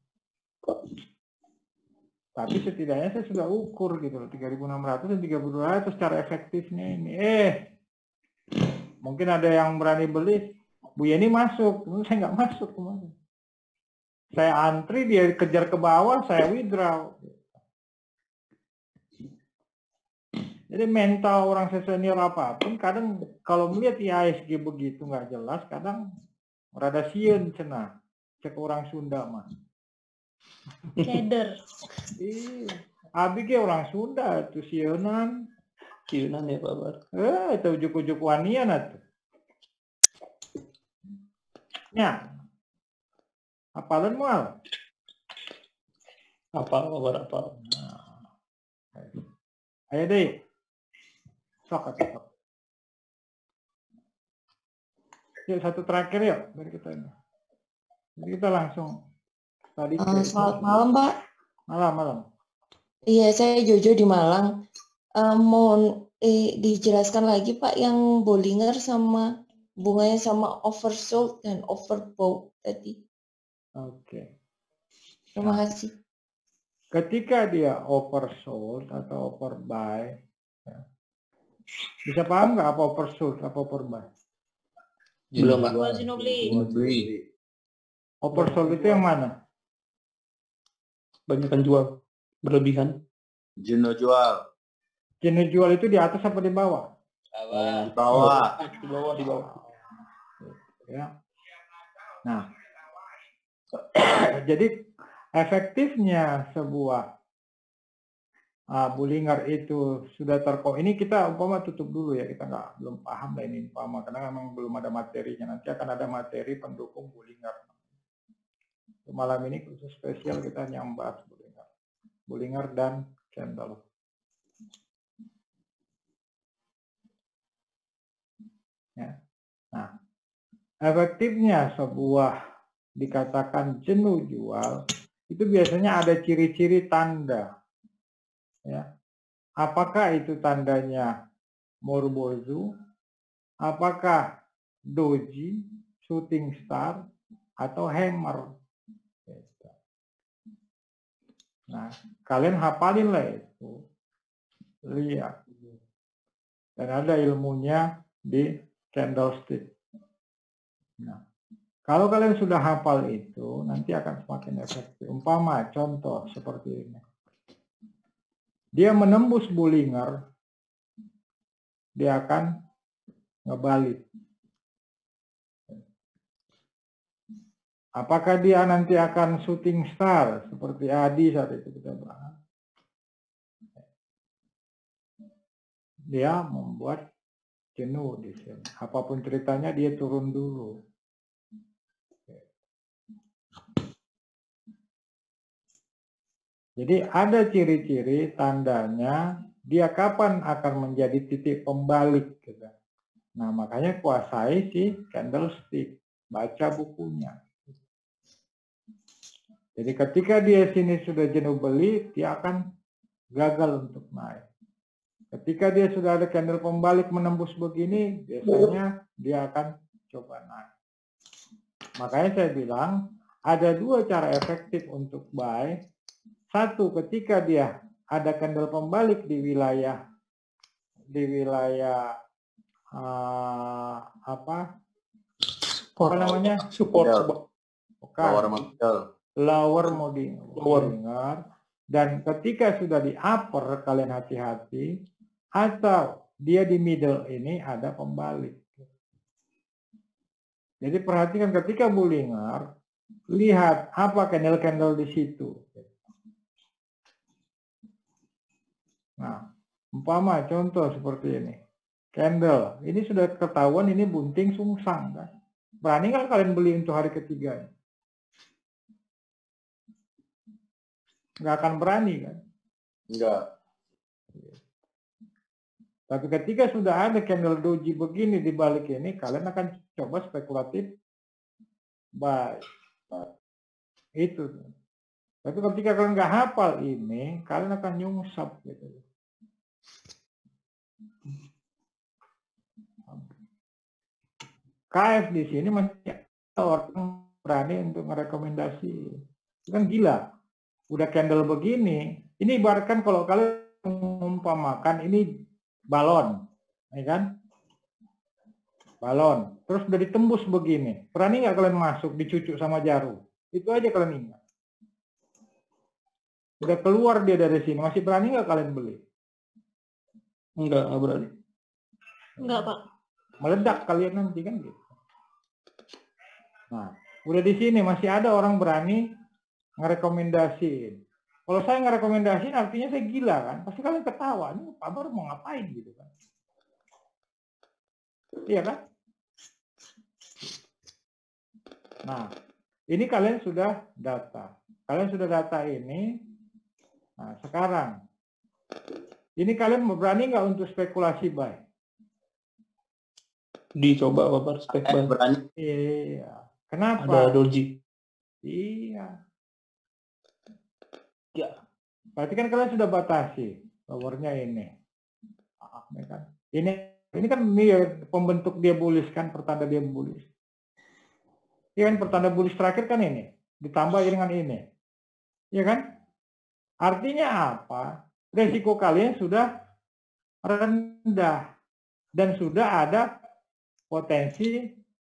Tapi setidaknya saya sudah ukur gitu loh, tiga ribu enam ratus dan tiga ribu dua ratus cara efektifnya ini. Eh, mungkin ada yang berani beli. Bu Yeni masuk, tapi saya nggak masuk kemarin. Saya antri, dia kejar ke bawah, saya withdraw. Jadi mental orang senior apapun, kadang kalau melihat I A S G begitu nggak jelas, kadang rada sieun cenah. Cek orang Sunda mah. Ceder. Iya. Abi ke orang Sunda tuh sieunan. Sieunan ya Pak Bar. Eh, itu ujuk-ujuk wanian atuh. Ya. Apalan moal? Apal Pak Bar, apal. Nah. Ayo deh. Sok atau sok. Yuk satu terakhir yuk dari kita ini. Jadi kita langsung tadi. Uh, selamat malam Pak. Malam malam. Iya saya Jojo di Malang. Uh, mau eh, dijelaskan lagi Pak yang Bollinger sama bunganya sama oversold dan overbought tadi. Oke. Terima Nah, kasih. ketika dia oversold atau overbuy, ya, bisa paham nggak apa oversold, apa overbuy? Belum Pak. Jual Zino beli. Oversold itu yang mana? Banyakan jual, berlebihan. Jenuh jual. Jenis jual itu di atas apa di bawah? Bawah. Di bawah. Di bawah, di bawah. Ya. Nah, jadi efektifnya sebuah uh, Bollinger itu sudah terko. Ini kita umpama tutup dulu ya, kita nggak belum paham lah ini umpama karena memang belum ada materinya. Nanti akan ada materi pendukung Bollinger. Malam ini khusus spesial kita nyambas Bollinger, Bollinger dan candle. Ya. Nah, efektifnya sebuah dikatakan jenuh jual itu biasanya ada ciri-ciri tanda. Ya. Apakah itu tandanya Morbozu? Apakah doji, shooting star, atau hammer? Nah, kalian hafalin lah itu. Lihat. Dan ada ilmunya di candlestick. Nah, kalau kalian sudah hafal itu, nanti akan semakin efektif. Umpama, contoh seperti ini. Dia menembus Bollinger, dia akan ngebalik. Apakah dia nanti akan shooting star seperti Adi saat itu kita bahas? Dia membuat jenuh di sini. Apapun ceritanya dia turun dulu. Jadi ada ciri-ciri tandanya dia kapan akan menjadi titik pembalik. Gitu. Nah makanya kuasai si candlestick, baca bukunya. Jadi ketika dia sini sudah jenuh beli, dia akan gagal untuk naik. Ketika dia sudah ada candle pembalik menembus begini, biasanya dia akan coba naik. Makanya saya bilang, ada dua cara efektif untuk buy. Satu, ketika dia ada candle pembalik di wilayah di wilayah uh, apa? Support. Apa namanya? Support. Support. Bukan. Lower model. Lower model. Dan ketika sudah di upper, kalian hati-hati. Atau dia di middle ini ada pembalik. Jadi perhatikan ketika Bollinger, lihat apa candle-candle di situ. Nah, umpama contoh seperti ini. Candle, ini sudah ketahuan ini bunting sungsang. Kan? Berani nggak kalian beli untuk hari ketiga? Nggak akan berani kan? Enggak. Tapi ketika sudah ada candle doji begini di balik ini, kalian akan coba spekulatif buy. Itu. Tapi ketika kalian nggak hafal ini, kalian akan nyungsap gitu. K F di sini masih orang berani untuk merekomendasi. Itu kan gila. Udah candle begini, ini ibaratkan kalau kalian mengumpamakan ini balon, ya kan? Balon, terus udah ditembus begini. Berani nggak kalian masuk dicucuk sama jarum? Itu aja kalian ingat. Udah keluar dia dari sini, masih berani nggak kalian beli? Enggak, nggak berani. Enggak, Pak. Meledak kalian nanti kan gitu. Nah, udah di sini masih ada orang berani ngerekomendasiin. Kalau saya ngerekomendasiin artinya saya gila kan. Pasti kalian ketawa, ini Pak Bar mau ngapain gitu kan. Iya kan? Nah, ini kalian sudah data. Kalian sudah data ini. Nah, sekarang. Ini kalian berani nggak untuk spekulasi buy? Dicoba Pak Bar, spek buy. Berani. Iya. Kenapa? Ada doji. Iya. Ya. Berarti kan kalian sudah batasi powernya ini. Ya kan? Ini ini kan ini pembentuk dia bullish kan, pertanda dia bullish. Iya kan, pertanda bullish terakhir kan ini, ditambah dengan ini. Iya kan? Artinya apa? Resiko kalian sudah rendah dan sudah ada potensi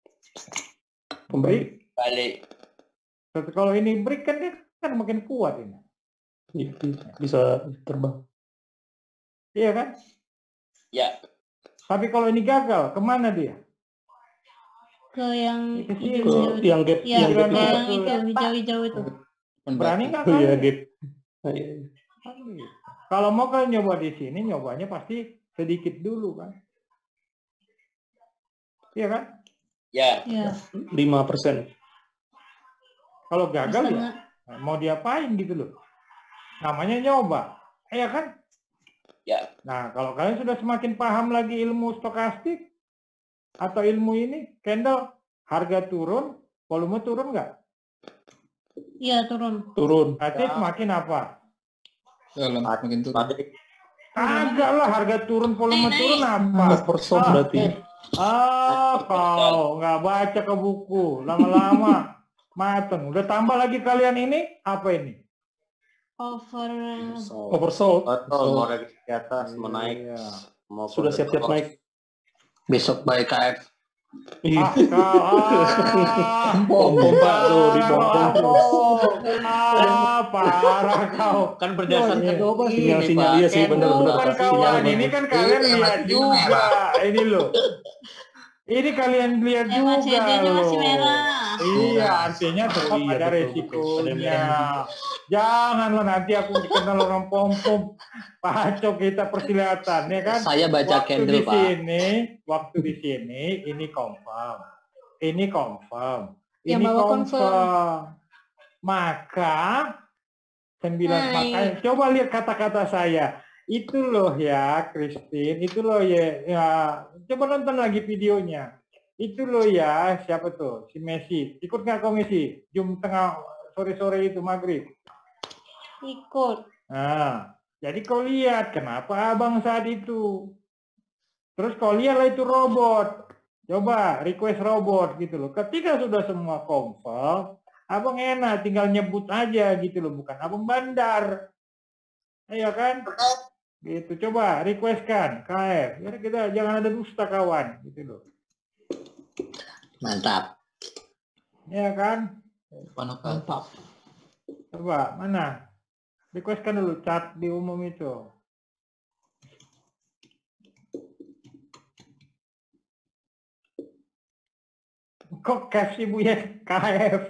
break. Balik. Kalau ini break kan dia kan makin kuat ini. Iya, bisa terbang. Iya kan? Ya. Tapi kalau ini gagal, kemana dia? Ke yang Ke sini. hijau-hijau. Yang gap, Ya, yang yang, gap. yang itu hijau-hijau itu. Berani nggak Oh iya, kalian? gap. Ah, iya. Kalau mau kalian nyoba di sini, nyobanya pasti sedikit dulu kan? Iya kan? Ya. Ya. lima persen. Kalau gagal Bisa ya, mau diapain gitu loh. Namanya nyoba, iya kan? Ya. Nah, kalau kalian sudah semakin paham lagi ilmu stokastik atau ilmu ini, candle harga turun, volume turun nggak? Iya, turun. Turun. Berarti semakin apa? Dalam makin turun. Kagak lah, harga turun, volume turun apa? Persen berarti. Ah, kau nggak baca ke buku, lama-lama mateng. Udah tambah lagi kalian ini, apa ini? Over. Oversold. Atau mau lagi ke atas, mau naik. Iya. Mau Sudah siap-siap naik. Besok by K F. Ah, kau, ah. Bom, bom, Pak. Tuh, di bom, bom, bom. Ah, parah kau. Kan berdasarkan Oh, ini, Sinyal-sinyal, iya sih, benar-benar. Bukan kawan, ini kan kalian lihat juga. Ini loh. Ini kalian lihat Eh, Mas juga C D-nya loh. masih merah. Iya, artinya tetap Iya, ada betul, betul. Ada resikonya. merah. Janganlah nanti aku dikenal orang pom-pom. Pacok kita persilatan, ya kan? Saya baca waktu candle, di Pak. sini, waktu di sini, ini confirm. Ini confirm. Yang Ini bawa confirm. Maka sembilan Hai. makanya coba lihat kata-kata saya. Itu loh ya, Christine. Itu loh ya, ya. Coba nonton lagi videonya. Itu loh ya, siapa tuh? Si Messi. Ikut nggak kau Messi? Jam tengah sore-sore itu maghrib. Ikut. Nah, jadi kau lihat kenapa abang saat itu. Terus kau lihatlah itu robot. Coba request robot gitu loh. Ketika sudah semua confirm, abang enak tinggal nyebut aja gitu loh, bukan abang bandar. Iya kan? Gitu. Coba requestkan K F. Jadi kita jangan ada dusta kawan gitu loh. Mantap. Iya kan? Mantap. Coba mana? Requestkan dulu chat di umum itu. Kok kasih Buya K F?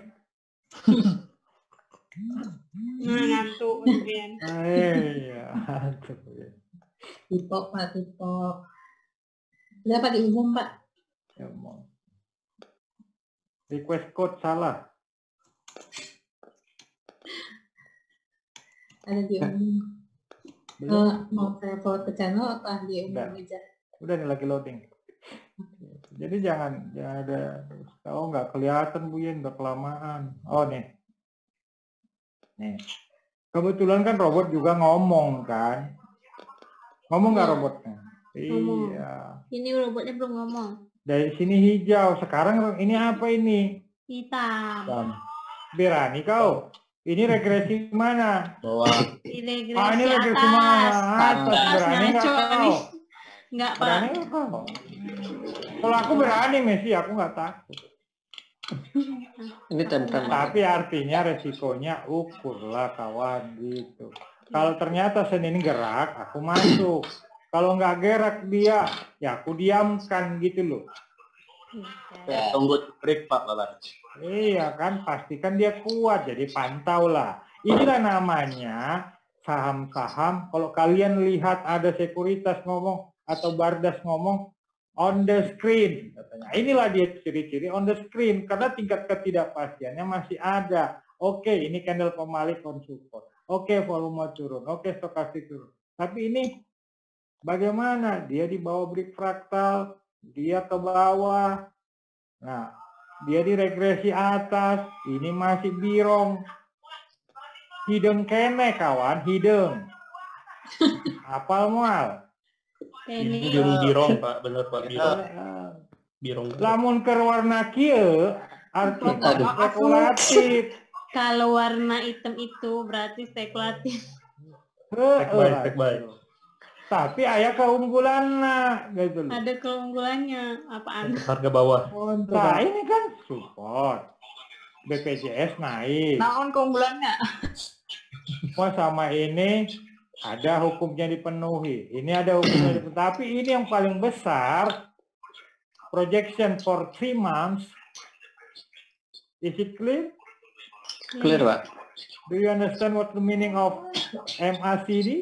Ngantuk, Buyan. Iya. Tipok, Pak, tipok. Udah, Pak, di umum, Pak. Ya, mau. Request code salah. Ada di umum. Belum. Eh, mau saya forward ke channel apa di umum Udah. aja? Udah nih lagi loading. Jadi jangan jangan ada, oh nggak kelihatan Bu Yen, udah kelamaan. Oh nih, nih. Kebetulan kan robot juga ngomong kan, ngomong nggak Iya. robotnya? Ngomong. Iya. Ini robotnya belum ngomong. Dari sini hijau, sekarang ini apa ini? Hitam. Hitam. Berani kau? Ini regresi mana? Bawah. Ini Ah, ini regresi regresi mana? atas. Atas, berani nggak ngaco kau? nih. Enggak, Pak. Berani nggak kau? Kalau aku berani Messi, aku nggak takut. Ini tempel. Tapi artinya resikonya ukurlah kawan gitu. Kalau ternyata Senin gerak, aku masuk. Kalau nggak gerak dia, ya aku diamkan gitu loh. Ya, tunggu break Pak Lalat. Iya kan, pastikan dia kuat. Jadi pantau lah. Inilah namanya saham-saham. Kalau kalian lihat ada sekuritas ngomong atau Bardas ngomong, on the screen katanya. Inilah dia ciri-ciri on the screen karena tingkat ketidakpastiannya masih ada. Oke, ini candle pemalik on support. Oke, volume turun. Oke, stokastik turun. Tapi ini bagaimana? Dia di bawah break fraktal, dia ke bawah. Nah, dia di regresi atas. Ini masih birong. Hidung kene kawan, hidung. Apal mual. Ini Birong birong Pak, bener Pak birong. Birong. Lamun ke warna kieu artinya Aduh. spekulatif. kalau warna hitam itu berarti spekulatif. Baik baik baik baik. Tapi ayah keunggulanna gitu loh. Ada keunggulannya. Apaan? Harga bawah. Nah, ini kan support. B P J S naik. Naon keunggulannya? Semua sama ini ada hukumnya dipenuhi. Ini ada hukumnya dipenuhi. Tapi ini yang paling besar, projection for three months. Is it clear? Clear, Pak. Do you understand what the meaning of M A C D?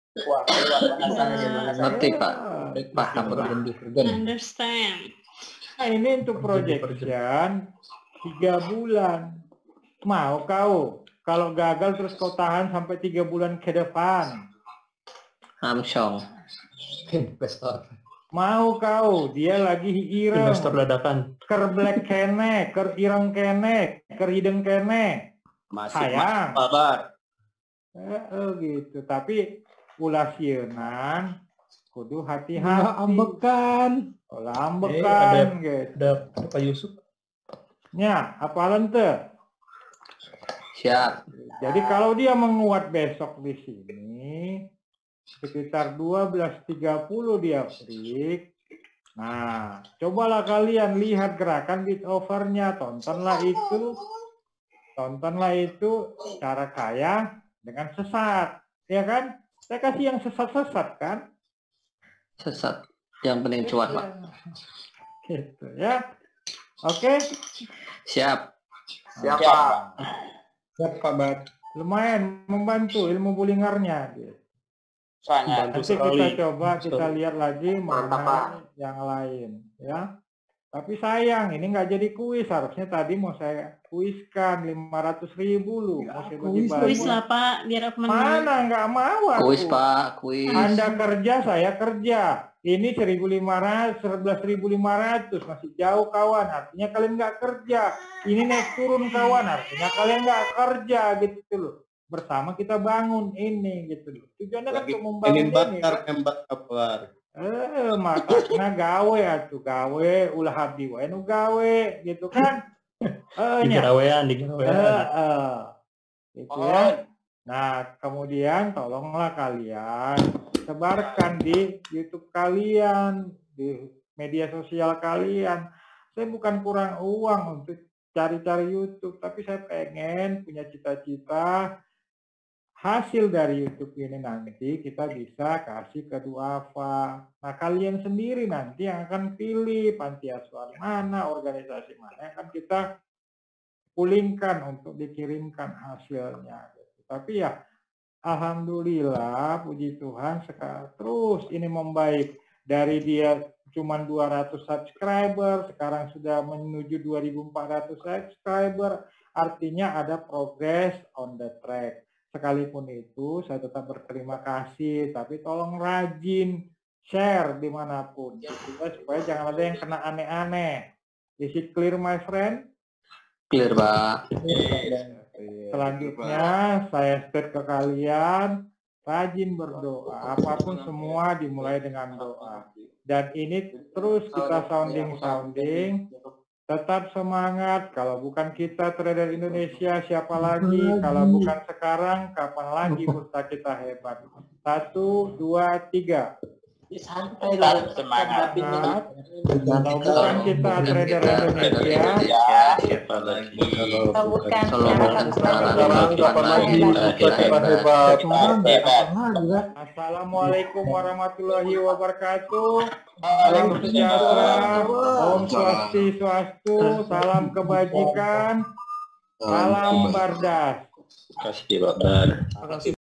Ngerti, Pak. Paham, Pak. Understand. Nah, ini untuk projection tiga bulan. Mau kau? Kalau gagal terus kau tahan sampai tiga bulan ke depan. Hamsong. Investor. Mau kau? Dia lagi ireng. Investor dadakan. Ker black kene, ker ireng kene, ker hideng kene. Masih sayang. Pak Bar. Eh, eh, gitu. Tapi ulah sieun kudu Ulah hati-hati. ambekan. Ulah Eh, ambekan ada, gitu. ada, ada Pak Yusuf. Nya, apalan teu? Siap. Jadi kalau dia menguat besok di sini sekitar dua belas tiga puluh dia break. Nah, cobalah kalian lihat gerakan bid overnya, tontonlah itu. Tontonlah itu cara kaya dengan sesat, ya kan? Saya kasih yang sesat-sesat kan? Sesat. Yang penting cuan, Pak. Gitu ya. Oke. Siap. Siap, Pak. Siap Pak Bar. Lumayan membantu ilmu bulingernya. Gitu. Sangat. Nanti kita coba kita lihat lagi mengenai yang lain, ya. Tapi sayang, ini nggak jadi kuis. Harusnya tadi mau saya kuiskan lima ratus ribu lu. Mau saya kuis, bagi-bagi. Kuis lah Pak, biar aku menang. Mana nggak mau aku. Kuis, Pak. Kuis. Anda kerja, saya kerja. Ini seribu lima ratus, sebelas ribu lima ratus. Masih jauh kawan. Artinya kalian nggak kerja. Ini naik turun kawan. Artinya kalian nggak kerja gitu loh. Bersama kita bangun ini gitu loh. Tujuannya kan untuk membangun Ini ini bakar, kan. bakar. Eh, makanya gawe atuh gawe ulah abdi wae nu gawe gitu kan. Eh Di nya. garawean, di garawean. Eh, eh. Gitu ya. Nah, kemudian tolonglah kalian sebarkan di YouTube kalian, di media sosial kalian. Saya bukan kurang uang untuk cari-cari YouTube, tapi saya pengen punya cita-cita hasil dari YouTube ini nanti kita bisa kasih ke duafa. Nah, kalian sendiri nanti yang akan pilih panti asuhan mana, organisasi mana yang akan kita pulingkan untuk dikirimkan hasilnya. Tapi ya, alhamdulillah, puji Tuhan, sekarang terus ini membaik. Dari dia cuma dua ratus subscriber, sekarang sudah menuju dua ribu empat ratus subscriber, artinya ada progress on the track. Sekalipun itu, saya tetap berterima kasih, tapi tolong rajin share dimanapun, supaya, supaya jangan ada yang kena aneh-aneh. Is it clear, my friend? Clear, Pak. Selanjutnya, saya state ke kalian, rajin berdoa, apapun semua dimulai dengan doa. Dan ini terus kita sounding-sounding, tetap semangat. Kalau bukan kita trader Indonesia, siapa lagi? Kalau bukan sekarang, kapan lagi bursa kita hebat? Satu, dua, tiga. Santai lah, semangat. Kalau bukan kita trader Indonesia, Siapa lagi? Kalau bukan Kalau bukan sekarang, kapan lagi kita hebat? Assalamualaikum warahmatullahi wabarakatuh. Salam sejahtera, Om Swastiastu, salam kebajikan, salam Bardas. Terima kasih, Pak Bar.